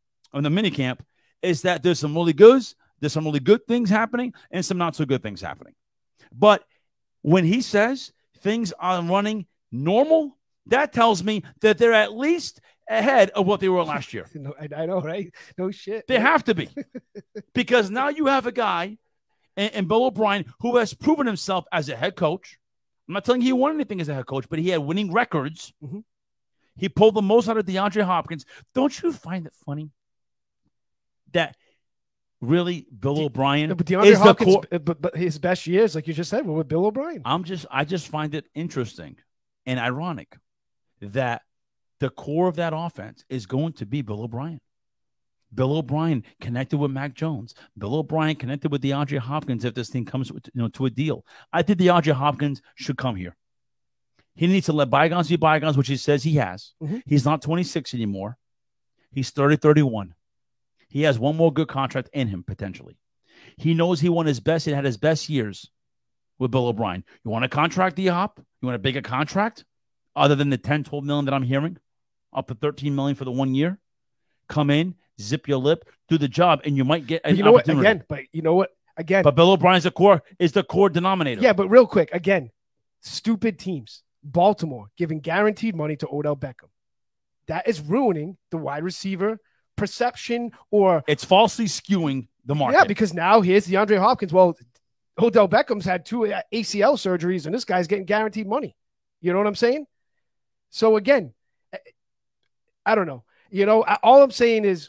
is that there's some really good things happening and some not so good things happening. But when he says things are running normal, that tells me that they're at least ahead of what they were last year. I know, right? No shit. They have to be. Because now you have a guy in Bill O'Brien who has proven himself as a head coach. I'm not telling you he won anything as a head coach, but he had winning records. Mm-hmm. He pulled the most out of DeAndre Hopkins. Don't you find it funny that really Bill O'Brien but DeAndre Hopkins, but his best years, like you just said, were with Bill O'Brien. I just find it interesting and ironic that the core of that offense is going to be Bill O'Brien. Bill O'Brien connected with Mac Jones. Bill O'Brien connected with DeAndre Hopkins if this thing comes to a deal. I think DeAndre Hopkins should come here. He needs to let bygones be bygones, which he says he has. Mm-hmm. He's not 26 anymore. He's 30, 31. He has one more good contract in him, potentially. He knows he won his best. He had his best years with Bill O'Brien. You want a contract, D-Hop? You want a bigger contract? Other than the 10, 12 million that I'm hearing? Up to 13 million for the 1 year? Come in, zip your lip, do the job, and you might get an opportunity. But you know what? Again. But Bill O'Brien's the core denominator. Yeah, but real quick, again, stupid teams. Baltimore giving guaranteed money to Odell Beckham. That is ruining the wide receiver perception, or it's falsely skewing the market. Yeah, because now here's DeAndre Hopkins. Well, Odell Beckham's had 2 ACL surgeries, and this guy's getting guaranteed money. You know what I'm saying? So again, I don't know. All I'm saying is,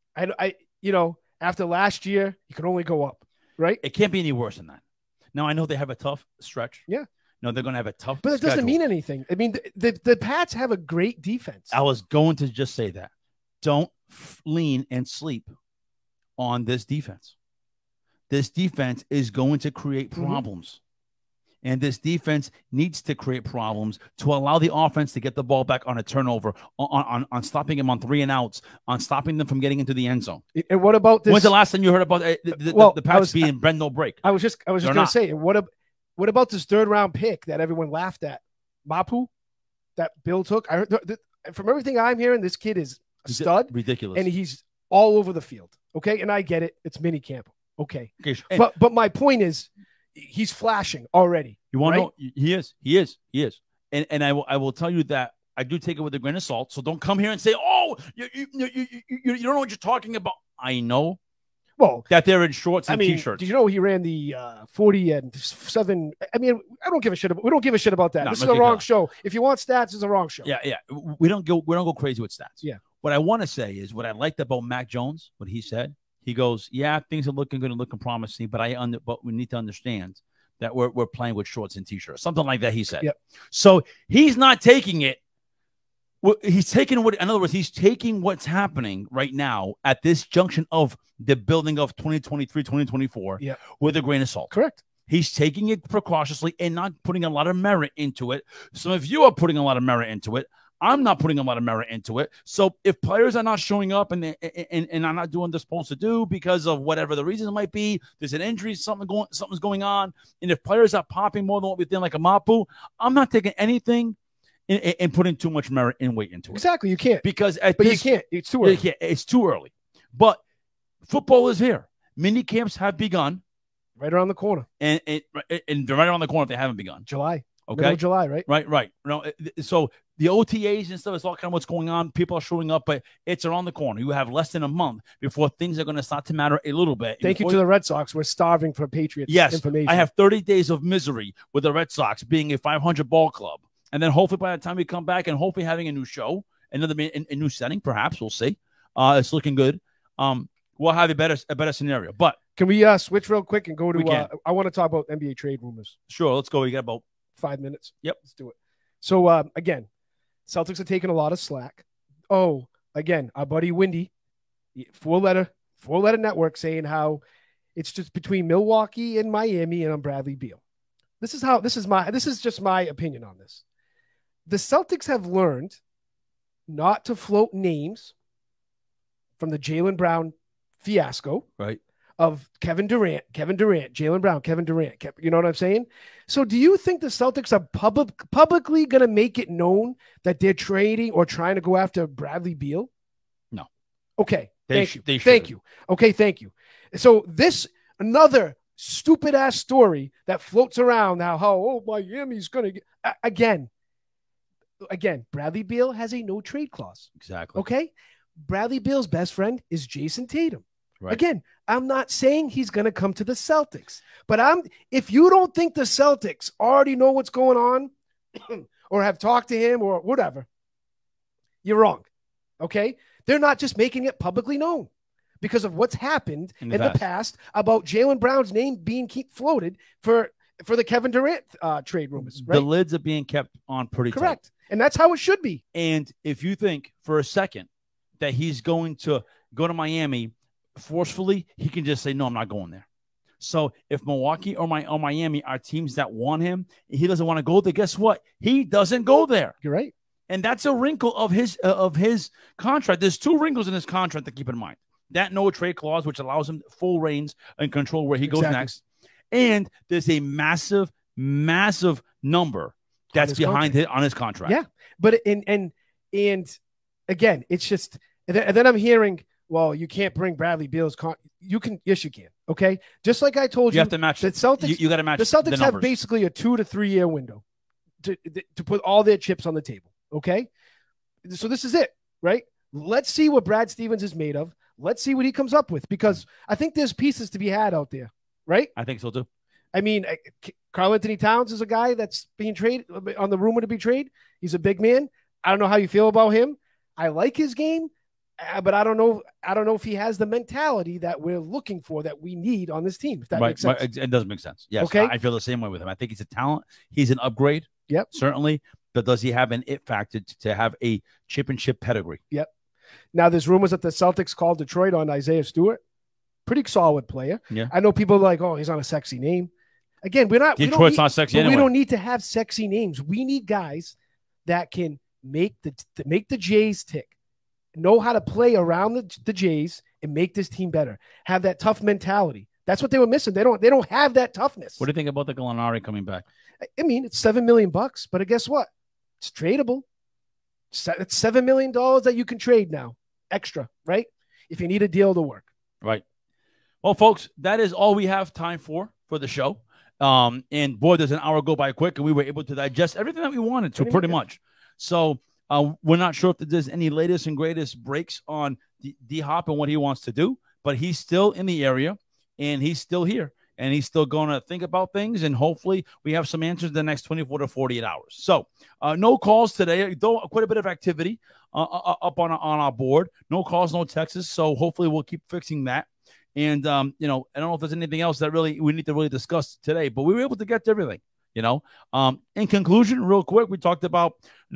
after last year, you can only go up, right? It can't be any worse than that. Now, I know they have a tough stretch. Yeah. No, they're going to have a tough But it doesn't mean anything. I mean, the Pats have a great defense. I was going to just say that. Don't lean and sleep on this defense. This defense is going to create problems. And this defense needs to create problems to allow the offense to get the ball back on a turnover, on stopping them on 3 and outs, on stopping them from getting into the end zone. And what about this? When's the last time you heard about the Pats being bend no break? I was just going to say, what about this 3rd round pick that everyone laughed at? Mapu, that Bill took? I heard from everything I'm hearing, this kid is a stud. Ridiculous. And he's all over the field. Okay. And I get it. It's mini camp. Okay. But my point is, he's flashing already. You want to know? He is. And I will tell you that I do take it with a grain of salt. So don't come here and say, "Oh, you don't know what you're talking about." I know. Well, that they're in shorts and t-shirts. Did you know he ran the 40 and 7? I mean, I don't give a shit about. We don't give a shit about that. This is a wrong show. If you want stats, it's a wrong show. Yeah. We don't go crazy with stats. Yeah. What I want to say is what I liked about Mac Jones. What he said. He goes, "Yeah, things are looking good and looking promising, but but we need to understand that we're playing with shorts and t-shirts." Something like that, he said. Yep. So he's not taking it. He's taking in other words, he's taking what's happening right now at this junction of the building of 2023, 2024 with a grain of salt. Correct. He's taking it precautiously and not putting a lot of merit into it. Some of you are putting a lot of merit into it. I'm not putting a lot of merit into it. So if players are not showing up and are not doing what they're supposed to do because of whatever the reason might be, there's an injury, something's going on, and if players are popping more than what we think, like a Mapu, I'm not taking anything and putting too much merit and weight into it. Exactly, you can't. Because you can't. It's too early. It's too early. But football is here. Mini camps have begun. Right around the corner. And they're right around the corner if they haven't begun. July. Okay. Middle of July, right? Right. No, so the OTAs and stuff is all kind of what's going on. People are showing up, but it's around the corner. You have less than a month before things are going to start to matter a little bit. Thank you to the Red Sox. We're starving for Patriots information. I have 30 days of misery with the Red Sox being a 500 ball club. And then hopefully by the time we come back and hopefully having a new show, a new setting, perhaps, we'll see. It's looking good. We'll have a better scenario. But can we switch real quick and go to I want to talk about NBA trade rumors. Sure, let's go. You got about 5 minutes. Yep. Let's do it. So, again, Celtics are taking a lot of slack. Oh, again, our buddy Windy, four-letter network saying how it's just between Milwaukee and Miami and I'm Bradley Beal. This is just my opinion on this. The Celtics have learned not to float names from the Jaylen Brown fiasco. Right. Of Kevin Durant, Jaylen Brown, Kevin Durant. You know what I'm saying? So do you think the Celtics are publicly going to make it known that they're trading or trying to go after Bradley Beal? No. Okay. Thank you. Okay. Thank you. So this, another stupid ass story that floats around now, Miami's going to get, again, Bradley Beal has a no trade clause. Exactly. Okay. Bradley Beal's best friend is Jason Tatum. Right. Again, I'm not saying he's going to come to the Celtics, but if you don't think the Celtics already know what's going on or have talked to him or whatever, you're wrong. Okay. They're not just making it publicly known because of what's happened in the past about Jaylen Brown's name being floated for the Kevin Durant trade rumors. Right? The lids are being kept on pretty correct. tight. And that's how it should be. And if you think for a second that he's going to go to Miami forcefully, he can just say, no, I'm not going there. So if Milwaukee or Miami are teams that want him, he doesn't want to go there, guess what? He doesn't go there. You're right. And that's a wrinkle of his contract. There's 2 wrinkles in his contract to keep in mind. That no trade clause, which allows him full reigns and control where he goes next. And there's a massive, massive number that's behind it on his contract. Yeah. But and again, it's just, and then I'm hearing, well, you can't bring Bradley Beal's yes, you can. Okay. Just like I told you, you have to match the Celtics. You got to match the Celtics have basically a 2 to 3 year window. to put all their chips on the table. Okay. So this is it, right? Let's see what Brad Stevens is made of. Let's see what he comes up with, because I think there's pieces to be had out there, right? I think so too. I mean, Karl Anthony Towns is a guy that's being traded on the rumor to be traded. He's a big man. I don't know how you feel about him. I like his game, but I don't know if he has the mentality that we're looking for, that we need on this team. If that makes sense. It does make sense. Yes. Okay. I feel the same way with him. I think he's a talent. He's an upgrade. Yep. Certainly. But does he have an it factor to have a chip pedigree? Yep. Now there's rumors that the Celtics called Detroit on Isaiah Stewart. Pretty solid player. Yeah. I know people are like, oh, he's on a sexy name. Again, Detroit's not sexy anyway. We don't need to have sexy names. We need guys that can make the Jays tick, know how to play around the Jays and make this team better. Have that tough mentality. That's what they were missing. They don't have that toughness. What do you think about the Gallinari coming back? I mean, it's $7 million, but guess what? It's tradable. It's $7 million that you can trade now, extra, right? If you need a deal to work. Right. Well, folks, that is all we have time for the show. And boy, does an hour go by quick, and we were able to digest everything that we wanted to, pretty much. So we're not sure if there's any latest and greatest breaks on D-Hop and what he wants to do, but he's still in the area, and he's still here, and he's still going to think about things, and hopefully we have some answers in the next 24 to 48 hours. So no calls today, though quite a bit of activity up on our board. No calls, no texts, so hopefully we'll keep fixing that. And, I don't know if there's anything else that we need to really discuss today, but we were able to get to everything, In conclusion, real quick, we talked about,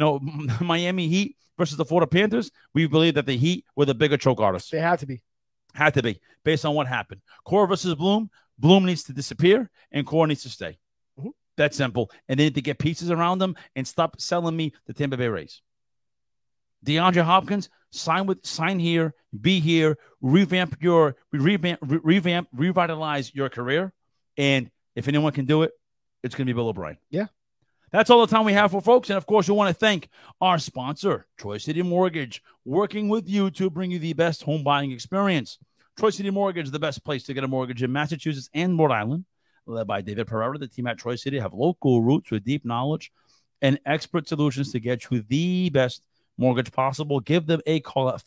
Miami Heat versus the Florida Panthers. We believe that the Heat were the bigger choke artists. They had to be. Had to be, based on what happened. Core versus Bloom. Bloom needs to disappear, and Core needs to stay. Mm-hmm. That's simple. And they need to get pieces around them and stop selling me the Tampa Bay Rays. DeAndre Hopkins, sign here, be here, revitalize your career. And if anyone can do it, it's going to be Bill O'Brien. Yeah. That's all the time we have for folks. And of course, we want to thank our sponsor, Troy City Mortgage, working with you to bring you the best home buying experience. Troy City Mortgage, the best place to get a mortgage in Massachusetts and Rhode Island. Led by David Pereira, the team at Troy City have local roots with deep knowledge and expert solutions to get you the best mortgage possible. Give them a call at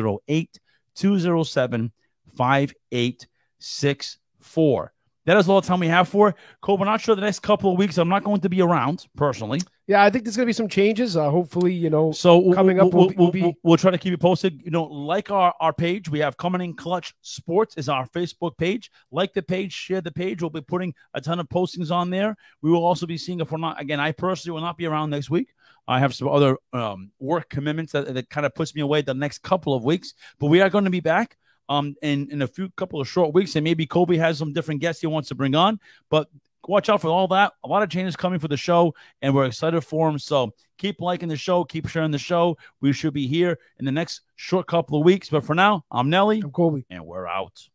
508-207-5864. That is all the time we have for Colby. I'm not sure the next couple of weeks I'm not going to be around personally. Yeah, I think there's going to be some changes. Hopefully, so coming up, we'll try to keep you posted. Like our page, we have Comin and Klutch Sports is our Facebook page. Like the page, share the page. We'll be putting a ton of postings on there. We will also be seeing if we're not. Again, I personally will not be around next week. I have some other work commitments that kind of puts me away the next couple of weeks. But we are going to be back in a couple of short weeks, and maybe Colby has some different guests he wants to bring on. But watch out for all that. A lot of changes coming for the show, and we're excited for them. So keep liking the show, keep sharing the show. We should be here in the next short couple of weeks. But for now, I'm Nelly. I'm Colby. And we're out.